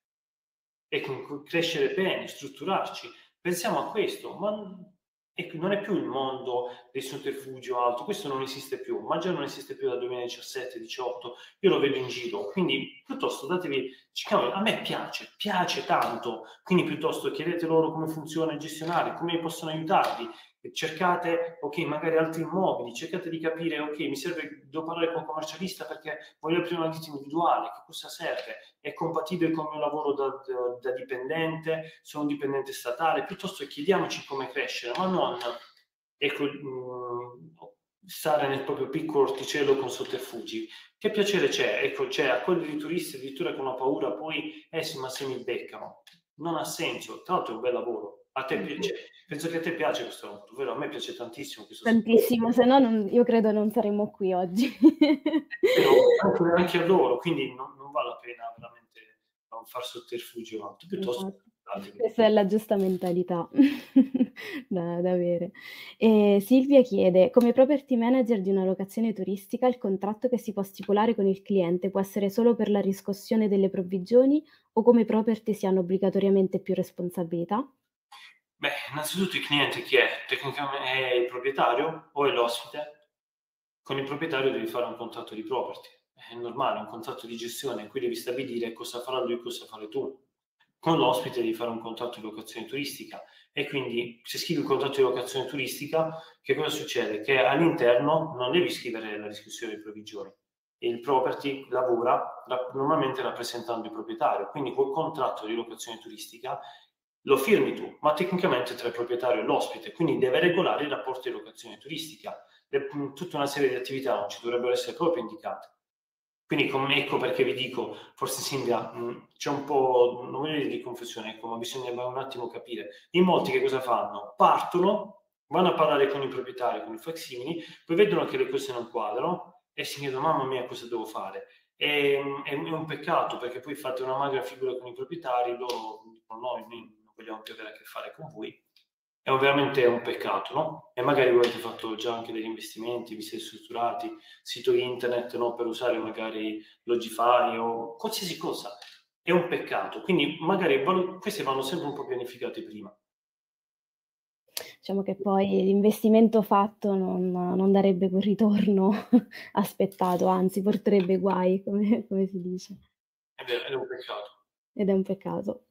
e con crescere bene, strutturarci. Pensiamo a questo, ma ecco, non è più il mondo dei sotterfugi o altro, questo non esiste più, ma già non esiste più dal duemiladiciassette diciotto, io lo vedo in giro, quindi piuttosto datevi, a me piace, piace tanto, quindi piuttosto chiedete loro come funziona il gestionale, come possono aiutarvi, cercate, ok, magari altri immobili, cercate di capire, ok, mi serve, devo parlare con un commercialista perché voglio aprire una ditta individuale, che cosa serve? È compatibile con il mio lavoro da, da, da dipendente, sono un dipendente statale, piuttosto chiediamoci come crescere, ma non ecco, mh, stare nel proprio piccolo orticello con sotterfugi. Che piacere c'è? Ecco, c'è a quelli di turisti addirittura con una paura, poi, eh sì, ma se mi beccano. Non ha senso, tra l'altro è un bel lavoro. A te Mh-mh. piace, penso che a te piace questo lavoro, vero? A me piace tantissimo questo settore. Tantissimo, se no non io credo non saremmo qui oggi. Però anche, anche a loro, quindi non, non vale la pena veramente non far sotterfugi o altro, piuttosto Esatto. datevi. Questa è la giusta mentalità da da avere. Ehm, Silvia chiede: come property manager di una locazione turistica, il contratto che si può stipulare con il cliente può essere solo per la riscossione delle provvigioni o come property si hanno obbligatoriamente più responsabilità? Beh, innanzitutto il cliente chi è? Tecnicamente è il proprietario o è l'ospite? Con il proprietario devi fare un contratto di property, è normale, un contratto di gestione in cui devi stabilire cosa farà lui e cosa fare tu. Con l'ospite devi fare un contratto di locazione turistica e quindi se scrivi un contratto di locazione turistica, che cosa succede? Che all'interno non devi scrivere la discussione di provvigioni. Il property lavora normalmente rappresentando il proprietario, quindi quel contratto di locazione turistica lo firmi tu, ma tecnicamente tra il proprietario e l'ospite, quindi deve regolare il rapporto di locazione turistica. Le, tutta una serie di attività non ci dovrebbero essere proprio indicate. Quindi com- ecco perché vi dico, forse Silvia, mh, c'è un po', non voglio dire di confusione, ecco, ma bisogna un attimo capire. In molti che cosa fanno? Partono, vanno a parlare con i proprietari, con i facsimili, poi vedono che le cose non quadrano e si chiedono, mamma mia, cosa devo fare? E, è, è un peccato perché poi fate una magra figura con i proprietari, loro dicono no, noi non vogliamo più avere a che fare con voi. È veramente un peccato, no? E magari voi avete fatto già anche degli investimenti, vi siete strutturati, sito internet, no? Per usare magari Logify o qualsiasi cosa. È un peccato. Quindi magari questi vanno sempre un po' pianificati prima. Diciamo che poi l'investimento fatto non non darebbe quel ritorno aspettato, anzi porterebbe guai, come come si dice. È vero, è un peccato. Ed è un peccato.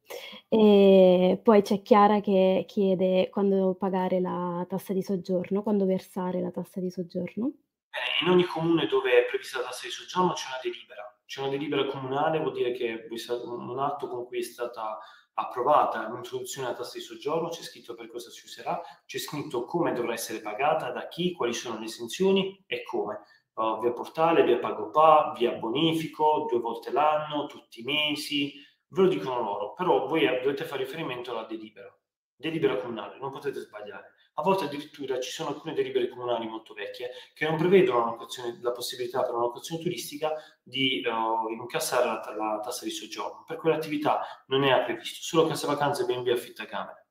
E poi c'è Chiara che chiede quando pagare la tassa di soggiorno, quando versare la tassa di soggiorno. Bene, in ogni comune dove è prevista la tassa di soggiorno c'è una delibera. C'è una delibera comunale, vuol dire che è un atto con cui è stata approvata l'introduzione della tassa di soggiorno, c'è scritto per cosa si userà, c'è scritto come dovrà essere pagata, da chi, quali sono le esenzioni e come. Uh, via portale, via PagoPA, via bonifico, due volte l'anno, tutti i mesi, ve lo dicono loro, però voi dovete fare riferimento alla delibera, delibera comunale, non potete sbagliare. A volte addirittura ci sono alcune delibere comunali molto vecchie che non prevedono la possibilità per una locazione turistica di uh, incassare la, la tassa di soggiorno. Per quell'attività non è previsto, solo Casa Vacanze, B and B e affittacamere.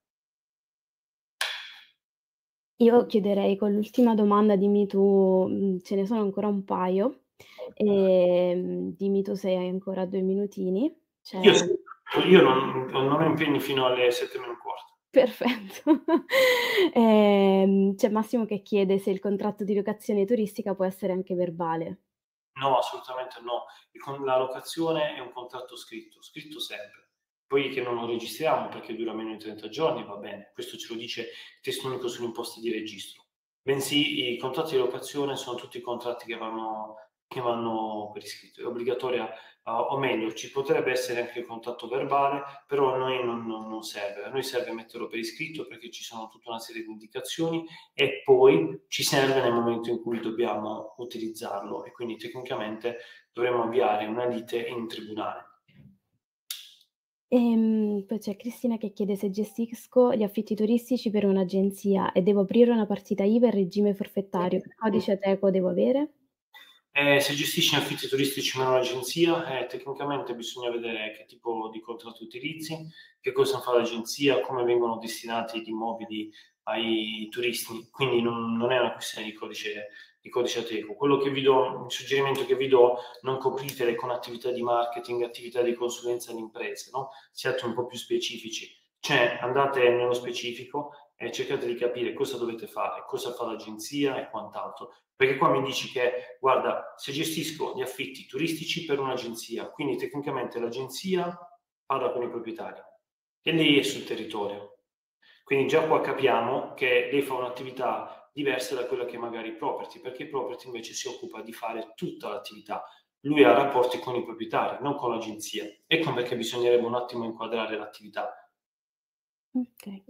Io chiuderei con l'ultima domanda, dimmi tu, mhmm, ce ne sono ancora un paio. Ehm, dimmi tu se hai ancora due minutini. C'è Io sì, io non non ho impegni fino alle sette meno un quarto. Perfetto. Ehm, c'è Massimo che chiede se il contratto di locazione turistica può essere anche verbale. No, assolutamente no. Il con la locazione è un contratto scritto, scritto sempre. Poi che non lo registriamo perché dura meno di trenta giorni, va bene, questo ce lo dice il testo unico sull'imposta di registro. Bensì i contratti di locazione sono tutti contratti che vanno che vanno per iscritto. È obbligatoria, uh, o meglio, ci potrebbe essere anche il contratto verbale, però a noi non non non serve. A noi serve metterlo per iscritto perché ci sono tutta una serie di indicazioni e poi ci serve nel momento in cui dobbiamo utilizzarlo e quindi tecnicamente dovremmo avviare una lite in tribunale. Ehm, poi c'è Cristina che chiede se gestisco gli affitti turistici per un'agenzia e devo aprire una partita I V A in regime forfettario, che codice Ateco devo avere? Eh, se gestisci affitti turistici per un'agenzia, eh, tecnicamente bisogna vedere che tipo di contratto utilizzi, che cosa fa l'agenzia, come vengono destinati gli immobili ai turisti, quindi non, non è una questione di codice, di codice Ateco. Quello che vi do, il suggerimento che vi do, non copritele con attività di marketing, attività di consulenza alle imprese, no? Siate un po' più specifici. Cioè, andate nello specifico e cercate di capire cosa dovete fare, cosa fa l'agenzia e quant'altro. Perché qua mi dici che, guarda, se gestisco gli affitti turistici per un'agenzia, quindi tecnicamente l'agenzia parla con i proprietari e lei è sul territorio. Quindi già qua capiamo che lei fa un'attività diversa da quella che magari property, perché property invece si occupa di fare tutta l'attività. Lui ha rapporti con i proprietari, non con l'agenzia. Ecco perché bisognerebbe un attimo inquadrare l'attività. Okay.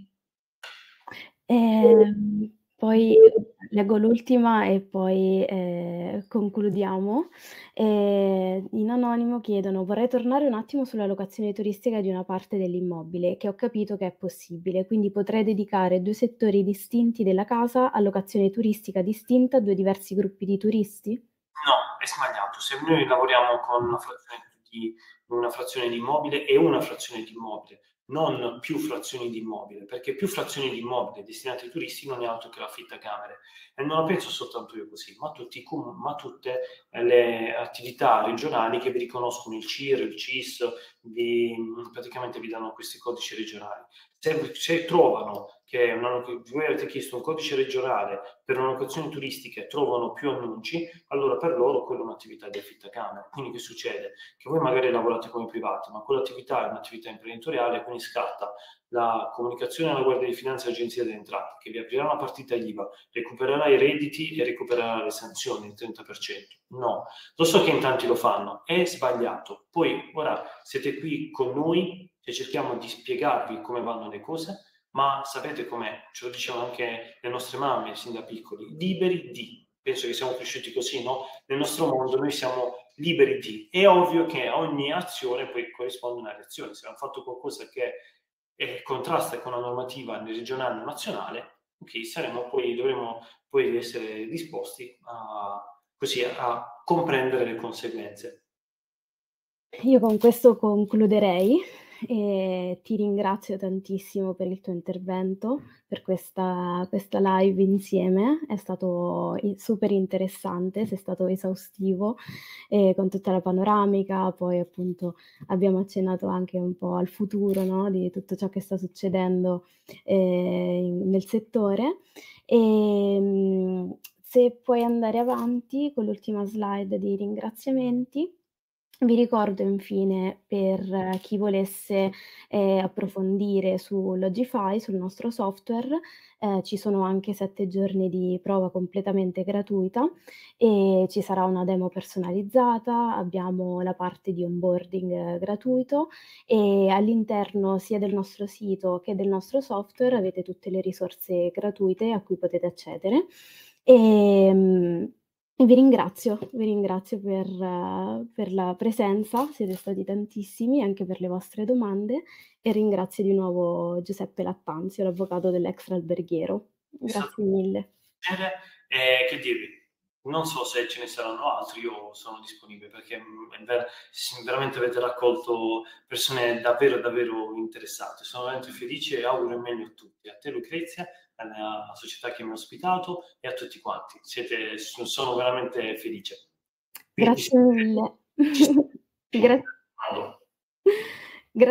Ehm, poi leggo l'ultima e poi, ehm, concludiamo. Ehm, in anonimo chiedono: "Vorrei tornare un attimo sulla locazione turistica di una parte dell'immobile, che ho capito che è possibile, quindi potrei dedicare due settori distinti della casa a locazione turistica distinta a due diversi gruppi di turisti?" No, è sbagliato. Se noi lavoriamo con una frazione di una frazione di immobile e una frazione di immobile, non più frazioni di immobile, perché più frazioni di immobile destinate ai turisti non è altro che l'affittacamere. E non la penso soltanto io così, ma, tutti, ma tutte le attività regionali che vi riconoscono il C I R, il C I S, vi, praticamente vi danno questi codici regionali. Se, se trovano che una, voi avete chiesto un codice regionale per una locazione turistica e trovano più annunci, allora per loro quella è un'attività di affittacamere. Quindi che succede? Che voi magari lavorate come privati, ma quell'attività è un'attività imprenditoriale, quindi scatta la comunicazione alla Guardia di Finanza e all'Agenzia delle Entrate, che vi aprirà una partita I V A, recupererà i redditi e recupererà le sanzioni, il trenta per cento. No, lo so che in tanti lo fanno, è sbagliato. Poi ora siete qui con noi e cerchiamo di spiegarvi come vanno le cose, ma sapete com'è? Ce lo dicevano anche le nostre mamme sin da piccoli, liberi di. Penso che siamo cresciuti così, no? Nel nostro mondo noi siamo liberi di. È ovvio che a ogni azione poi corrisponde una reazione. Se hanno fatto qualcosa che è, contrasta con la normativa regionale o nazionale, ok, saremo poi, dovremo poi essere disposti a, così, a comprendere le conseguenze. Io con questo concluderei e ti ringrazio tantissimo per il tuo intervento, per questa questa live insieme. È stato i super interessante, sei stato esaustivo, ehm, con tutta la panoramica, poi appunto abbiamo accennato anche un po' al futuro, no, di tutto ciò che sta succedendo, ehm, nel settore. Ehm, se puoi andare avanti con l'ultima slide di ringraziamenti. Vi ricordo infine, per chi volesse, ehm, approfondire su Logify, sul nostro software, ehm, ci sono anche sette giorni di prova completamente gratuita e ci sarà una demo personalizzata, abbiamo la parte di onboarding gratuito e all'interno sia del nostro sito che del nostro software avete tutte le risorse gratuite a cui potete accedere. Ehm e vi ringrazio, vi ringrazio per per la presenza, siete stati tantissimi, anche per le vostre domande e ringrazio di nuovo Giuseppe Lattanzio, l'avvocato dell'ex alberghiero. È stato Grazie mille. un piacere. E che dirvi, non so se ce ne saranno altri, io sono disponibile perché mh, ver- veramente avete raccolto persone davvero, davvero interessate. Sono veramente felice e auguro il meglio a tutti, a te Lucrezia, alla società che mi ha ospitato e a tutti quanti. Siete, sono veramente felice. Quindi ci Grazie mille. ci Gra